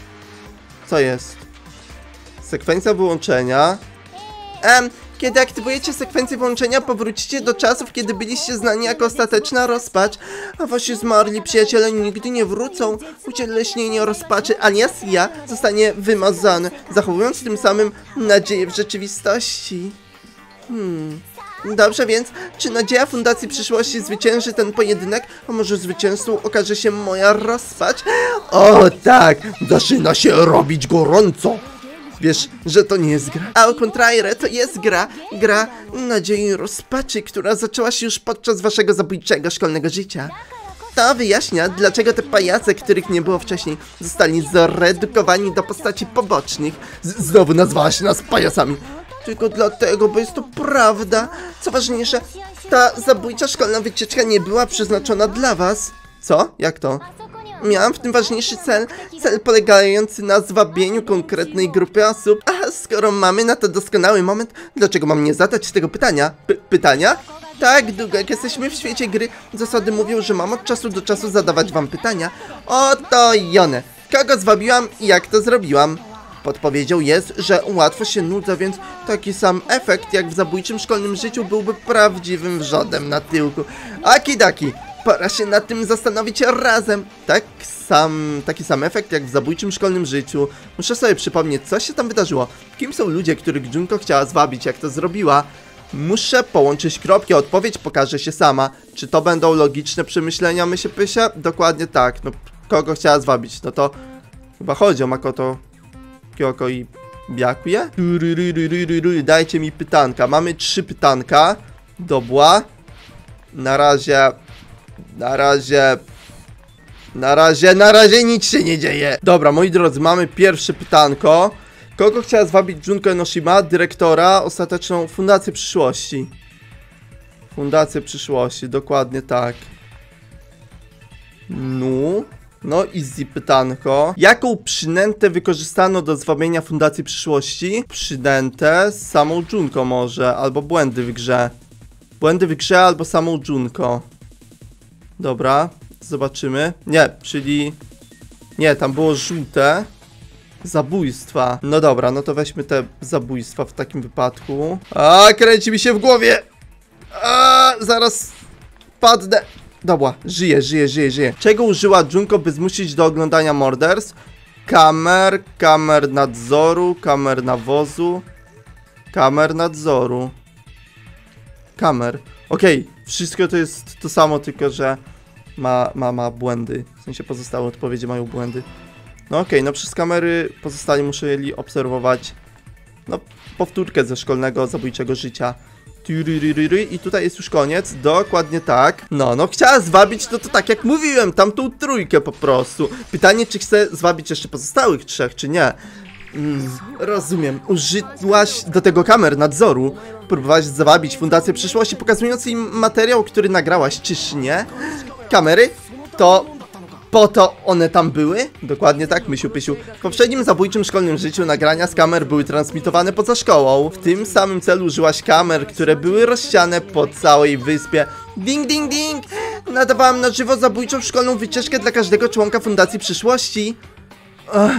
A: Co jest? Sekwencja wyłączenia. Em, kiedy aktywujecie sekwencję wyłączenia, powrócicie do czasów, kiedy byliście znani jako ostateczna rozpacz, a wasi zmarli przyjaciele nigdy nie wrócą. Ucieleśnienie rozpaczy, alias ja, zostanie wymazane, zachowując tym samym nadzieję w rzeczywistości. Hmm... Dobrze, więc czy nadzieja Fundacji Przyszłości zwycięży ten pojedynek? A może zwycięzcą okaże się moja rozpacz? O tak, zaczyna się robić gorąco. Wiesz, że to nie jest gra. A au contraire, to jest gra. Gra nadziei i rozpaczy, która zaczęła się już podczas waszego zabójczego szkolnego życia. To wyjaśnia, dlaczego te pajace, których nie było wcześniej, zostali zredukowani do postaci pobocznych. Z znowu nazwałaś nas pajacami. Tylko dlatego, bo jest to prawda. Co ważniejsze, ta zabójcza szkolna wycieczka nie była przeznaczona dla was. Co? Jak to? Miałam w tym ważniejszy cel. Cel polegający na zwabieniu konkretnej grupy osób. A skoro mamy na to doskonały moment, dlaczego mam nie zadać tego pytania? P pytania? Tak, długo jak jesteśmy w świecie gry, zasady mówią, że mam od czasu do czasu zadawać wam pytania. Oto i one. Kogo zwabiłam i jak to zrobiłam? Podpowiedzią jest, że łatwo się nudzę, więc taki sam efekt jak w zabójczym szkolnym życiu byłby prawdziwym wrzodem na tyłku. Akidaki, pora się nad tym zastanowić razem. Tak sam, taki sam efekt jak w zabójczym szkolnym życiu. Muszę sobie przypomnieć, co się tam wydarzyło. Kim są ludzie, których Junko chciała zwabić, jak to zrobiła? Muszę połączyć kropki, odpowiedź pokaże się sama. Czy to będą logiczne przemyślenia, mysie pysie? Dokładnie tak. No, kogo chciała zwabić? No to chyba chodzi o Makoto Kyoko i Byakuya? Dajcie mi pytanka. Mamy trzy pytanka. Dobła. Na razie... Na razie... Na razie, na razie nic się nie dzieje. Dobra, moi drodzy, mamy pierwsze pytanko. Kogo chciała zwabić Junko Enoshima? Dyrektora, ostateczną Fundację Przyszłości. Fundację Przyszłości, dokładnie tak. No. No easy pytanko. Jaką przynętę wykorzystano do zwabienia Fundacji Przyszłości? Przynętę z samą Junko może, albo błędy w grze. Błędy w grze albo samą Junko. Dobra, zobaczymy. Nie, czyli... Nie, tam było żółte. Zabójstwa. No dobra, no to weźmy te zabójstwa w takim wypadku. A, kręci mi się w głowie. A, zaraz padnę. Dobra, żyje, żyje, żyje, żyje. Czego użyła Junko, by zmusić do oglądania morderstw? Kamer, kamer nadzoru, kamer nawozu, kamer nadzoru. Kamer. Okej, okay, wszystko to jest to samo, tylko że ma, ma, ma błędy. W sensie pozostałe odpowiedzi mają błędy. No okej, okay, no przez kamery pozostali musieli obserwować no powtórkę ze szkolnego zabójczego życia. I tutaj jest już koniec, dokładnie tak. No, no chciała zwabić, no to tak jak mówiłem, tamtą trójkę po prostu. Pytanie, czy chce zwabić jeszcze pozostałych trzech, czy nie. Mm, rozumiem, użyłaś do tego kamer nadzoru. Próbowałaś zwabić Fundację Przyszłości, pokazując im materiał, który nagrałaś, czyż nie? Kamery to... Po to one tam były? Dokładnie tak, Mysiu Pysiu. W poprzednim zabójczym szkolnym życiu nagrania z kamer były transmitowane poza szkołą. W tym samym celu użyłaś kamer, które były rozsiane po całej wyspie. Ding, ding, ding! Nadawałam na żywo zabójczą szkolną wycieczkę dla każdego członka Fundacji Przyszłości. Ech.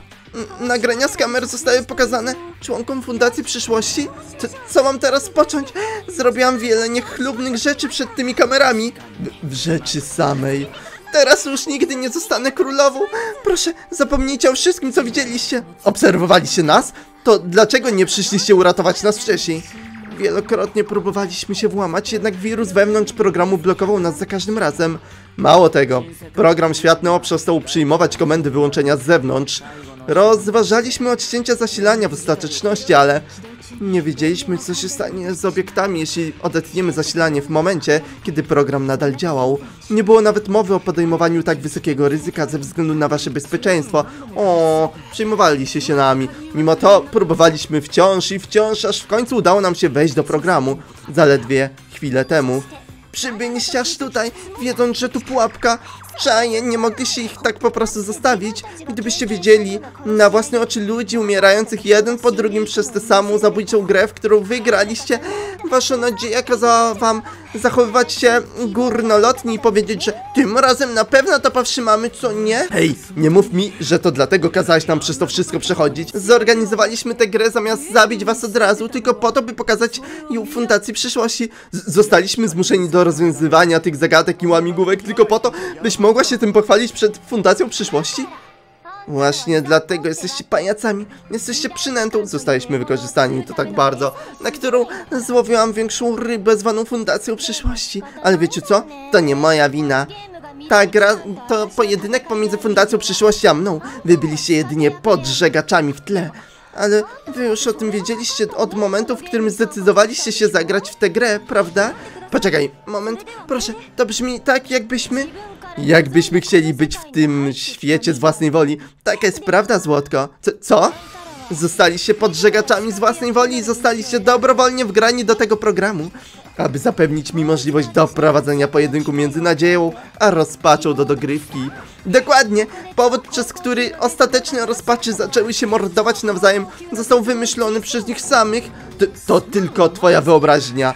A: Nagrania z kamer zostały pokazane członkom Fundacji Przyszłości? Co, co mam teraz począć? Zrobiłam wiele niechlubnych rzeczy przed tymi kamerami. W, w rzeczy samej. Teraz już nigdy nie zostanę królową. Proszę, zapomnijcie o wszystkim, co widzieliście. Obserwowaliście nas? To dlaczego nie przyszliście uratować nas wcześniej? Wielokrotnie próbowaliśmy się włamać, jednak wirus wewnątrz programu blokował nas za każdym razem. Mało tego, program Światło przestał przyjmować komendy wyłączenia z zewnątrz. Rozważaliśmy odcięcia zasilania w ostateczności, ale nie wiedzieliśmy, co się stanie z obiektami, jeśli odetniemy zasilanie w momencie, kiedy program nadal działał. Nie było nawet mowy o podejmowaniu tak wysokiego ryzyka ze względu na wasze bezpieczeństwo. O, przejmowaliście się nami. Mimo to próbowaliśmy wciąż i wciąż, aż w końcu udało nam się wejść do programu. Zaledwie chwilę temu. Przybyliście aż tutaj, wiedząc, że tu pułapka. Czaje, nie mogliście ich tak po prostu zostawić. Gdybyście wiedzieli na własne oczy ludzi umierających jeden po drugim przez tę samą zabójczą grę, w którą wygraliście, wasza nadzieja kazała wam zachowywać się górnolotnie i powiedzieć, że tym razem na pewno to powstrzymamy, co nie? Hej, nie mów mi, że to dlatego kazałeś nam przez to wszystko przechodzić. Zorganizowaliśmy tę grę zamiast zabić was od razu, tylko po to, by pokazać ją Fundacji Przyszłości. Z zostaliśmy zmuszeni do rozwiązywania tych zagadek i łamigłówek tylko po to, byś mogła się tym pochwalić przed Fundacją Przyszłości? Właśnie dlatego jesteście pajacami, jesteście przynętą. Zostaliśmy wykorzystani to tak bardzo, na którą złowiłam większą rybę zwaną Fundacją Przyszłości. Ale wiecie co? To nie moja wina. Ta gra to pojedynek pomiędzy Fundacją Przyszłości a mną. Wy byliście jedynie podżegaczami w tle. Ale wy już o tym wiedzieliście od momentu, w którym zdecydowaliście się zagrać w tę grę, prawda? Poczekaj, moment, proszę, to brzmi tak, jakbyśmy... Jakbyśmy chcieli być w tym świecie z własnej woli. Taka jest prawda, Złotko. Co? co? Zostaliście podżegaczami z własnej woli i zostaliście dobrowolnie wgrani do tego programu, aby zapewnić mi możliwość doprowadzenia pojedynku między nadzieją a rozpaczą do dogrywki. Dokładnie, powód, przez który ostateczne rozpaczy zaczęły się mordować nawzajem, został wymyślony przez nich samych. To, to tylko twoja wyobraźnia.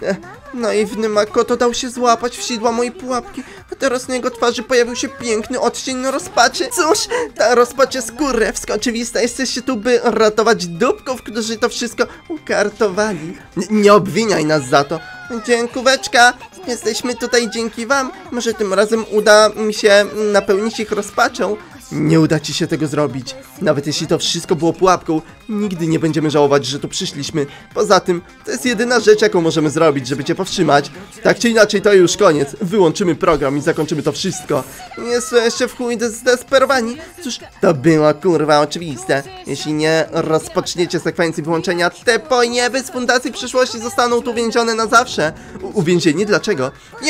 A: Naiwny Makoto dał się złapać w sidła mojej pułapki, a teraz na jego twarzy pojawił się piękny odcień rozpaczy. Cóż, ta rozpacz jest kurewska oczywista. Jesteście tu, by ratować dupków, którzy to wszystko ukartowali. N nie obwiniaj nas za to. Dziękóweczka, jesteśmy tutaj dzięki wam. Może tym razem uda mi się napełnić ich rozpaczą. Nie uda ci się tego zrobić. Nawet jeśli to wszystko było pułapką, nigdy nie będziemy żałować, że tu przyszliśmy. Poza tym, to jest jedyna rzecz, jaką możemy zrobić, żeby cię powstrzymać. Tak czy inaczej, to już koniec. Wyłączymy program i zakończymy to wszystko. Jesteście w chuj zdesperowani. Cóż, to było kurwa oczywiste. Jeśli nie rozpoczniecie sekwencji wyłączenia, te pojeby z Fundacji Przyszłości zostaną tu więzione na zawsze. U uwięzieni? Dlaczego?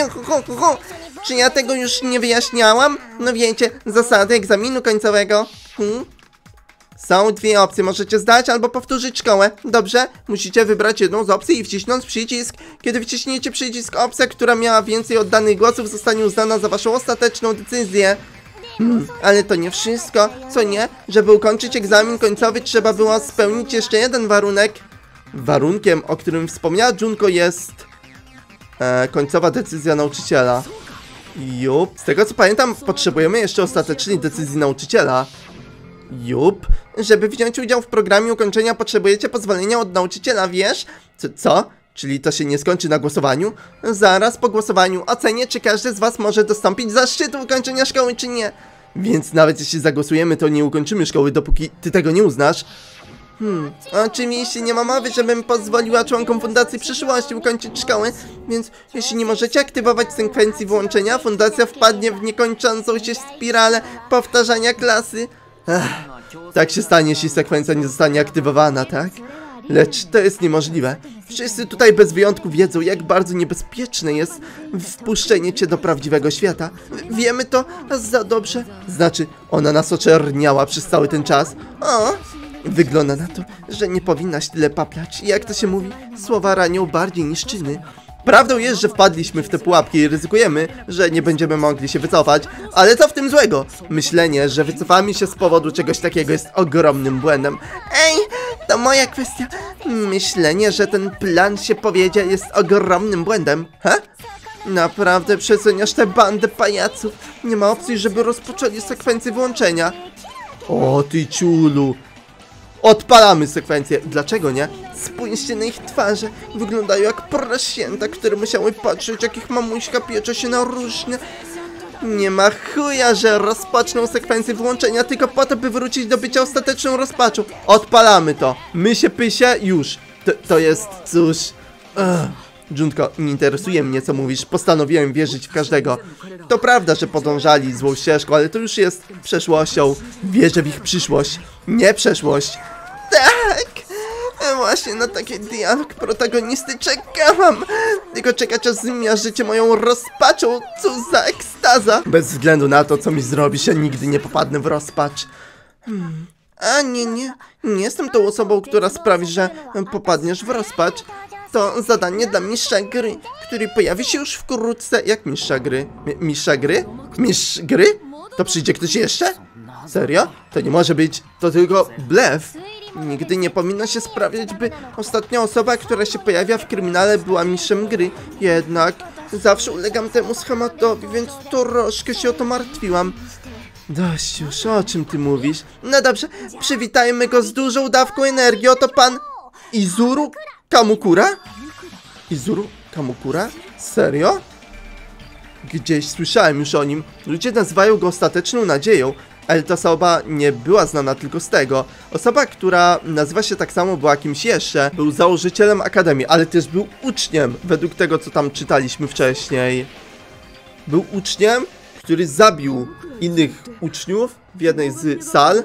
A: Czy ja tego już nie wyjaśniałam? No wiecie, zasady egzaminu końcowego. Hmm? Są dwie opcje, możecie zdać albo powtórzyć szkołę. Dobrze? Musicie wybrać jedną z opcji i wcisnąć przycisk. Kiedy wciśniecie przycisk, opcja, która miała więcej oddanych głosów, zostanie uznana za waszą ostateczną decyzję. Hmm, ale to nie wszystko, co nie? Żeby ukończyć egzamin końcowy, trzeba było spełnić jeszcze jeden warunek. Warunkiem, o którym wspomniała Junko, jest e, końcowa decyzja nauczyciela. Jup. Z tego co pamiętam, potrzebujemy jeszcze ostatecznej decyzji nauczyciela. Jup. Żeby wziąć udział w programie ukończenia, potrzebujecie pozwolenia od nauczyciela, wiesz? Co? co? Czyli to się nie skończy na głosowaniu? Zaraz po głosowaniu ocenię, czy każdy z was może dostąpić zaszczytu ukończenia szkoły, czy nie. Więc nawet jeśli zagłosujemy, to nie ukończymy szkoły, dopóki ty tego nie uznasz. Hmm, oczywiście nie ma mowy, żebym pozwoliła członkom fundacji przyszłości ukończyć szkoły, więc jeśli nie możecie aktywować sekwencji włączenia, fundacja wpadnie w niekończącą się spiralę powtarzania klasy. Ech, tak się stanie, jeśli sekwencja nie zostanie aktywowana, tak? Lecz to jest niemożliwe. Wszyscy tutaj bez wyjątku wiedzą, jak bardzo niebezpieczne jest wpuszczenie cię do prawdziwego świata. Wiemy to za dobrze. Znaczy, ona nas oczerniała przez cały ten czas. O! Wygląda na to, że nie powinnaś tyle paplać. Jak to się mówi, słowa ranią bardziej niż czyny. Prawdą jest, że wpadliśmy w te pułapki i ryzykujemy, że nie będziemy mogli się wycofać. Ale co w tym złego? Myślenie, że wycofamy się z powodu czegoś takiego jest ogromnym błędem. Ej, to moja kwestia. Myślenie, że ten plan się powiedzie jest ogromnym błędem. Ha? Naprawdę przeceniasz tę bandę pajaców. Nie ma opcji, żeby rozpoczęli sekwencję włączenia. O ty ciulu. Odpalamy sekwencję. Dlaczego nie? Spójrzcie na ich twarze. Wyglądają jak prosięta, które musiały patrzeć, jak ich mamuśka piecze się na różne. Nie ma chuja, że rozpoczną sekwencję włączenia tylko po to, by wrócić do bycia ostateczną rozpaczą. Odpalamy to. My się pysie, już. To, to jest, cóż... Ugh. Junko, nie interesuje mnie, co mówisz. Postanowiłem wierzyć w każdego. To prawda, że podążali złą ścieżką, ale to już jest przeszłością. Wierzę w ich przyszłość, nie przeszłość. Tak! Właśnie na taki dialog protagonisty czekałam. Tylko czekać, aż zmiażdżycie moją rozpaczą. Co za ekstaza. Bez względu na to, co mi zrobisz, ja nigdy nie popadnę w rozpacz. Hmm. A nie, nie. Nie jestem tą osobą, która sprawi, że popadniesz w rozpacz. To zadanie dla mistrza gry, który pojawi się już wkrótce. Jak mistrza gry? Mi mistrza gry? Mistrz gry? To przyjdzie ktoś jeszcze? Serio? To nie może być, to tylko blef. Nigdy nie powinno się sprawiać, by ostatnia osoba, która się pojawia w kryminale, była mistrzem gry. Jednak zawsze ulegam temu schematowi, więc troszkę się o to martwiłam. Dość już, o czym ty mówisz? No dobrze, przywitajmy go z dużą dawką energii. Oto pan Izuru Kamukura? Izuru Kamukura? Serio? Gdzieś słyszałem już o nim. Ludzie nazywają go ostateczną nadzieją, ale ta osoba nie była znana tylko z tego. Osoba, która nazywa się tak samo, była kimś jeszcze. Był założycielem akademii, ale też był uczniem, według tego, co tam czytaliśmy wcześniej. Był uczniem, który zabił innych uczniów w jednej z sal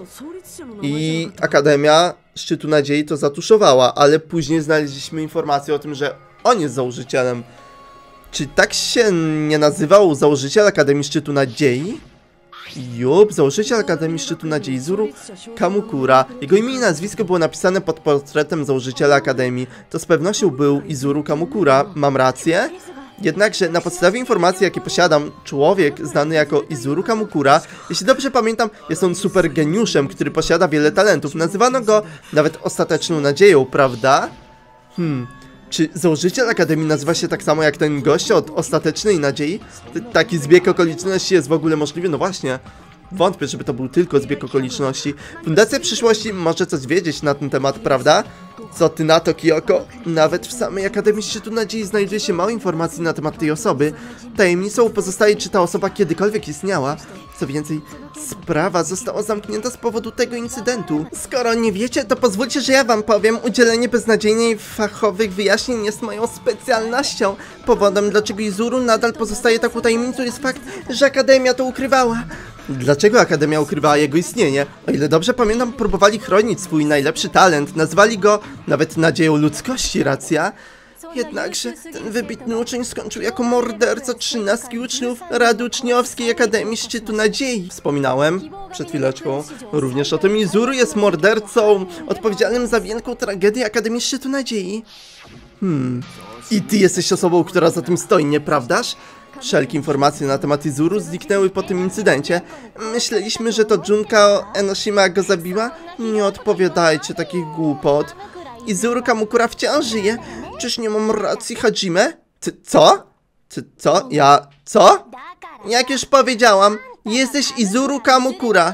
A: i Akademia Szczytu Nadziei to zatuszowała, ale później znaleźliśmy informację o tym, że on jest założycielem. Czy tak się nie nazywał założyciel Akademii Szczytu Nadziei? Jup, założyciel Akademii Szczytu Nadziei, Izuru Kamukura. Jego imię i nazwisko było napisane pod portretem założyciela Akademii. To z pewnością był Izuru Kamukura, mam rację? Jednakże na podstawie informacji, jakie posiadam, człowiek znany jako Izuru Kamukura, jeśli dobrze pamiętam, jest on super geniuszem, który posiada wiele talentów. Nazywano go nawet ostateczną nadzieją, prawda? Hmm... Czy założyciel Akademii nazywa się tak samo jak ten gość od ostatecznej nadziei? T taki zbieg okoliczności jest w ogóle możliwy? No właśnie. Wątpię, żeby to był tylko zbieg okoliczności. Fundacja Przyszłości może coś wiedzieć na ten temat, prawda? Co ty na to, Kyoko? Nawet w samej Akademii Szczytu Nadziei znajduje się mało informacji na temat tej osoby. Tajemnicą pozostaje, czy ta osoba kiedykolwiek istniała. Co więcej, sprawa została zamknięta z powodu tego incydentu. Skoro nie wiecie, to pozwólcie, że ja wam powiem. Udzielenie beznadziejnej fachowych wyjaśnień jest moją specjalnością. Powodem, dlaczego Izuru nadal pozostaje taką tajemnicą, jest fakt, że Akademia to ukrywała. Dlaczego Akademia ukrywała jego istnienie? O ile dobrze pamiętam, próbowali chronić swój najlepszy talent. Nazwali go nawet nadzieją ludzkości, racja? Jednakże ten wybitny uczeń skończył jako morderca trzynastki uczniów Rady Uczniowskiej Akademii Szczytu Nadziei. Wspominałem przed chwileczką również o tym. Izuru jest mordercą odpowiedzialnym za wielką tragedię Akademii Szczytu Nadziei. Hmm. I ty jesteś osobą, która za tym stoi, nieprawdaż? Wszelkie informacje na temat Izuru zniknęły po tym incydencie. Myśleliśmy, że to Junkao Enoshima go zabiła? Nie odpowiadajcie takich głupot. Izuru Kamukura wciąż żyje. Czyż nie mam racji, Hajime? Ty, co? Ty, co? Ja... co? Jak już powiedziałam, jesteś Izuru Kamukura.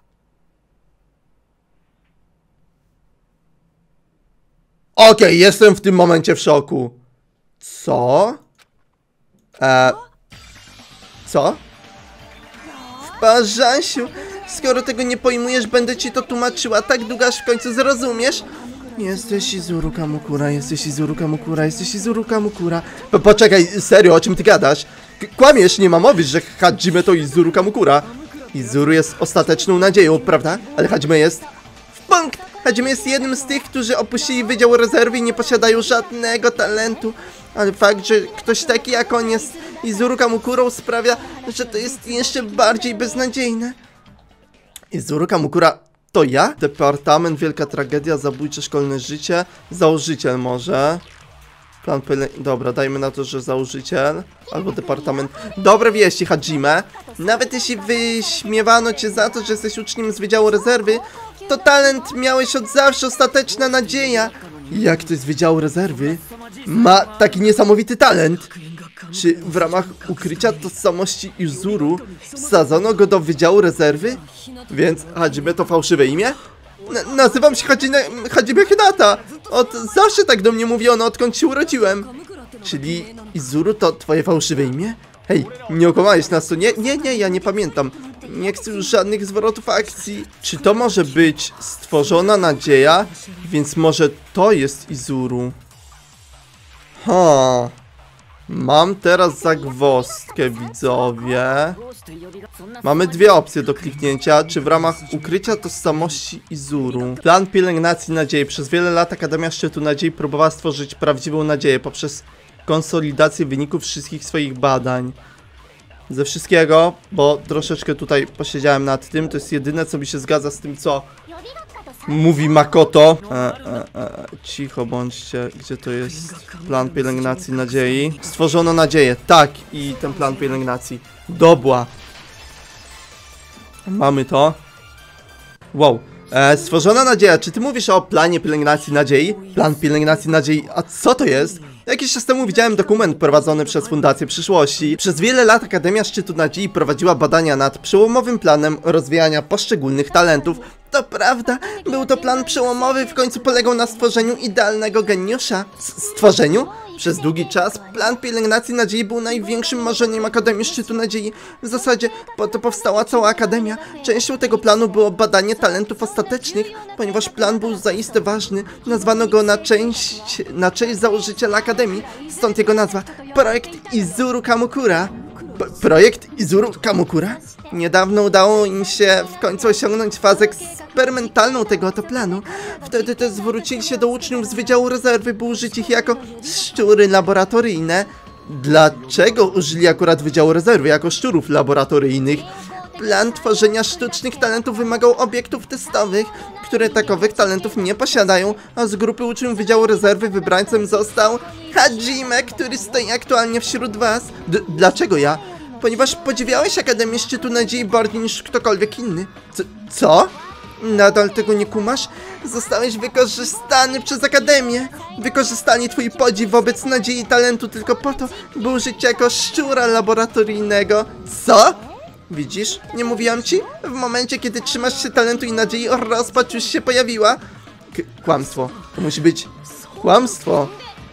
A: Okej, okay, jestem w tym momencie w szoku. Co? Eee... Co? W Parzansiu, skoro tego nie pojmujesz, będę ci to tłumaczyła tak długo, aż w końcu zrozumiesz. Jesteś Izuru Kamukura, jesteś Izuru Kamukura, jesteś Izuru Kamukura. Po, poczekaj, serio, o czym ty gadasz? K kłamiesz, nie ma mowy, że Hajime to Izuru Kamukura. Izuru jest ostateczną nadzieją, prawda? Ale Hajime jest... w punkt! Hajime jest jednym z tych, którzy opuścili Wydział Rezerwy i nie posiadają żadnego talentu. Ale fakt, że ktoś taki jak on jest Izuru Kamukurą, sprawia, że to jest jeszcze bardziej beznadziejne. Izuru Kamukura to ja? Departament, wielka tragedia, zabójcze szkolne życie. Założyciel może. Plan pyle... Dobra, dajmy na to, że założyciel. Albo departament. Dobre wieści, Hajime. Nawet jeśli wyśmiewano cię za to, że jesteś uczniem z Wydziału Rezerwy, to talent miałeś od zawsze, ostateczna nadzieja. Jak to z Wydziału Rezerwy ma taki niesamowity talent? Czy w ramach ukrycia tożsamości Izuru wsadzono go do Wydziału Rezerwy? Więc Hajime to fałszywe imię? N nazywam się Hajime, Hajime Hinata. Od zawsze tak do mnie mówiono, odkąd się urodziłem. Czyli Izuru to twoje fałszywe imię? Hej, nie okłamałeś nas, to nie? Nie, nie, ja nie pamiętam. Nie chcę już żadnych zwrotów akcji. Czy to może być stworzona nadzieja? Więc może to jest Izuru. Ha. Mam teraz zagwozdkę, widzowie. Mamy dwie opcje do kliknięcia. Czy w ramach ukrycia tożsamości Izuru. Plan pielęgnacji nadziei. Przez wiele lat Akademia Szczytu Nadziei próbowała stworzyć prawdziwą nadzieję poprzez konsolidację wyników wszystkich swoich badań. Ze wszystkiego, bo troszeczkę tutaj posiedziałem nad tym. To jest jedyne, co mi się zgadza z tym, co mówi Makoto. E, e, e, cicho bądźcie. Gdzie to jest plan pielęgnacji nadziei? Stworzono nadzieję. Tak, i ten plan pielęgnacji. Dobła. Mamy to. Wow. E, stworzona nadzieja. Czy ty mówisz o planie pielęgnacji nadziei? Plan pielęgnacji nadziei. A co to jest? Jakiś czas temu widziałem dokument prowadzony przez Fundację Przyszłości. Przez wiele lat Akademia Szczytu Nadziei prowadziła badania nad przełomowym planem rozwijania poszczególnych talentów. To prawda, był to plan przełomowy, w końcu polegał na stworzeniu idealnego geniusza. S stworzeniu? Przez długi czas plan pielęgnacji nadziei był największym marzeniem Akademii Szczytu Nadziei. W zasadzie po to powstała cała Akademia. Częścią tego planu było badanie talentów ostatecznych. Ponieważ plan był zaiste ważny, nazwano go na część, na cześć założyciela Akademii. Stąd jego nazwa. Projekt Izuru Kamukura. P projekt Izuru Kamukura? Niedawno udało im się w końcu osiągnąć fazę eksperymentalną tego oto planu. Wtedy też zwrócili się do uczniów z Wydziału Rezerwy, by użyć ich jako szczury laboratoryjne. Dlaczego użyli akurat Wydziału Rezerwy jako szczurów laboratoryjnych? Plan tworzenia sztucznych talentów wymagał obiektów testowych, które takowych talentów nie posiadają, a z grupy uczniów Wydziału Rezerwy wybrańcem został Hajime, który stoi aktualnie wśród was. D dlaczego ja? Ponieważ podziwiałeś Akademię Szczytu Nadziei bardziej niż ktokolwiek inny. C co? Nadal tego nie kumasz? Zostałeś wykorzystany przez Akademię. Wykorzystali twój podziw wobec nadziei i talentu tylko po to, by użyć jako szczura laboratoryjnego. Co? Widzisz? Nie mówiłam ci? W momencie, kiedy trzymasz się talentu i nadziei, rozpacz już się pojawiła. K kłamstwo. To musi być kłamstwo.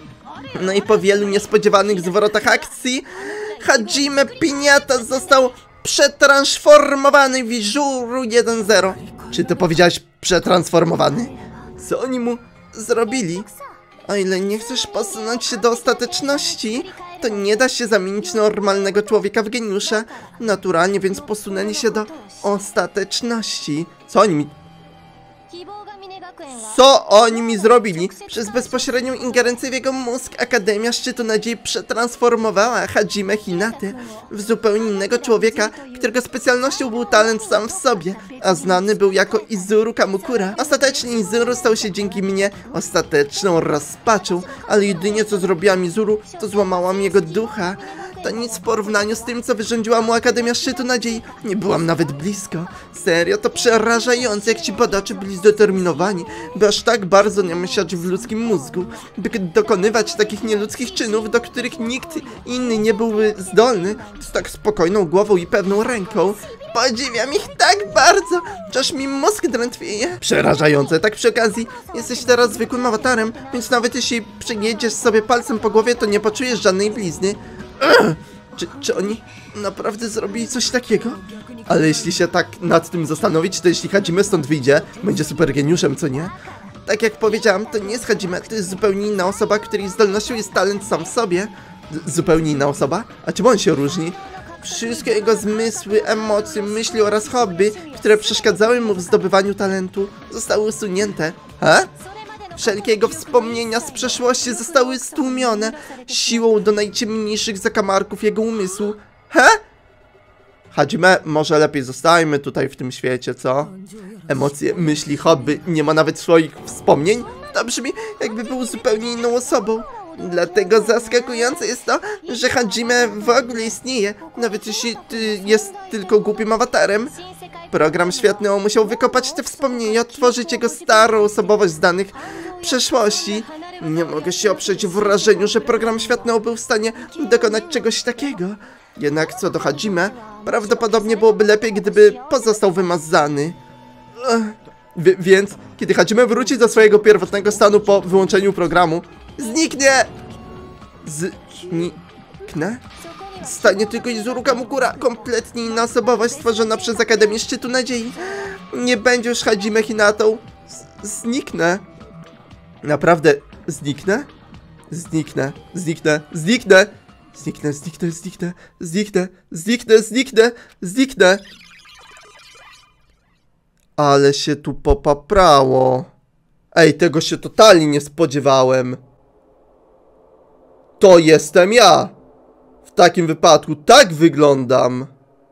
A: No i po wielu niespodziewanych zwrotach akcji Hajime Piniata został przetransformowany w Izuru jeden zero. Czy ty powiedziałeś przetransformowany? Co oni mu zrobili? O ile nie chcesz posunąć się do ostateczności, to nie da się zamienić normalnego człowieka w geniusza. Naturalnie więc posunęli się do ostateczności. Co oni mi... Co oni mi zrobili? Przez bezpośrednią ingerencję w jego mózg Akademia Szczytu Nadziei przetransformowała Hajime Hinatę w zupełnie innego człowieka, którego specjalnością był talent sam w sobie, a znany był jako Izuru Kamukura. Ostatecznie Izuru stał się dzięki mnie ostateczną rozpaczą, ale jedynie co zrobiła Izuru, to złamałam jego ducha. To nic w porównaniu z tym, co wyrządziła mu Akademia Szczytu Nadziei. Nie byłam nawet blisko. Serio, to przerażające, jak ci badacze byli zdeterminowani, by aż tak bardzo nie myśleć w ludzkim mózgu, by dokonywać takich nieludzkich czynów, do których nikt inny nie byłby zdolny, z tak spokojną głową i pewną ręką. Podziwiam ich tak bardzo, że aż mi mózg drętwieje. Przerażające, tak przy okazji, jesteś teraz zwykłym awatarem, więc nawet jeśli przejedziesz sobie palcem po głowie, to nie poczujesz żadnej blizny. Ugh! Czy, czy oni naprawdę zrobili coś takiego? Ale jeśli się tak nad tym zastanowić, to jeśli Hajime stąd wyjdzie, będzie super geniuszem, co nie? Tak jak powiedziałam, to nie jest Hajime, to jest zupełnie inna osoba, której zdolnością jest talent sam w sobie. Z zupełnie inna osoba? A czym on się różni? Wszystkie jego zmysły, emocje, myśli oraz hobby, które przeszkadzały mu w zdobywaniu talentu, zostały usunięte. Ha? Wszelkie jego wspomnienia z przeszłości zostały stłumione siłą do najciemniejszych zakamarków jego umysłu. He? Hajime, może lepiej zostajmy tutaj w tym świecie, co? Emocje, myśli, hobby, nie ma nawet swoich wspomnień? To brzmi, jakby był zupełnie inną osobą. Dlatego zaskakujące jest to, że Hajime w ogóle istnieje, nawet jeśli jest tylko głupim awatarem. Program świetny musiał wykopać te wspomnienia i odtworzyć jego starą osobowość z danych przeszłości. Nie mogę się oprzeć wrażeniu, że program świetny był w stanie dokonać czegoś takiego. Jednak co do Hajime, prawdopodobnie byłoby lepiej, gdyby pozostał wymazany. Wie, więc, kiedy Hajime wróci do swojego pierwotnego stanu po wyłączeniu programu, zniknie! Zniknę? Stanie tylko Izuru Kamukura, kompletnie inna osobowość stworzona przez Akademię Szczytu Nadziei. Nie będzie już Hajime Hinatą. Z zniknę. Naprawdę zniknę? Zniknę, zniknę, zniknę! Zniknę, zniknę, zniknę, zniknę, zniknę, zniknę, zniknę! Ale się tu popaprało. Ej, tego się totalnie nie spodziewałem. To jestem ja! W takim wypadku tak wyglądam.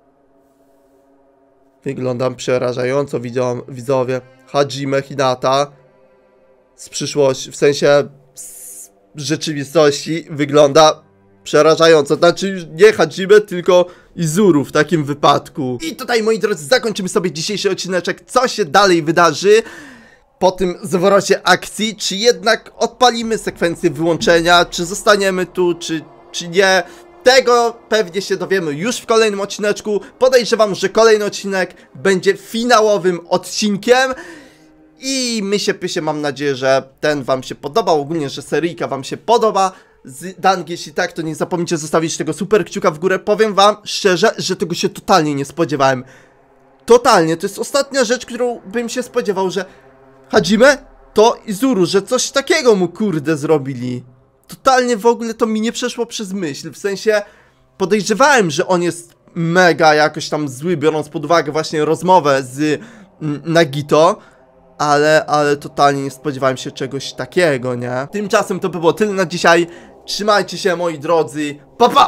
A: Wyglądam przerażająco, widzowie. Hajime Hinata z przyszłości, w sensie z rzeczywistości wygląda przerażająco. Znaczy nie Hajime, tylko Izuru w takim wypadku. I tutaj, moi drodzy, zakończymy sobie dzisiejszy odcineczek. Co się dalej wydarzy po tym zwrocie akcji? Czy jednak odpalimy sekwencję wyłączenia? Czy zostaniemy tu, czy, czy nie? Tego pewnie się dowiemy już w kolejnym odcineczku. Podejrzewam, że kolejny odcinek będzie finałowym odcinkiem. I my się pysie, mam nadzieję, że ten wam się podobał. Ogólnie, że seryjka wam się podoba. Z Dank, jeśli tak, to nie zapomnijcie zostawić tego super kciuka w górę. Powiem wam szczerze, że tego się totalnie nie spodziewałem. Totalnie, to jest ostatnia rzecz, którą bym się spodziewał, że Hajime to Izuru, że coś takiego mu kurde zrobili. Totalnie w ogóle to mi nie przeszło przez myśl, w sensie podejrzewałem, że on jest mega jakoś tam zły, biorąc pod uwagę właśnie rozmowę z Nagito, ale, ale totalnie nie spodziewałem się czegoś takiego, nie? Tymczasem to by było tyle na dzisiaj, trzymajcie się, moi drodzy, pa pa!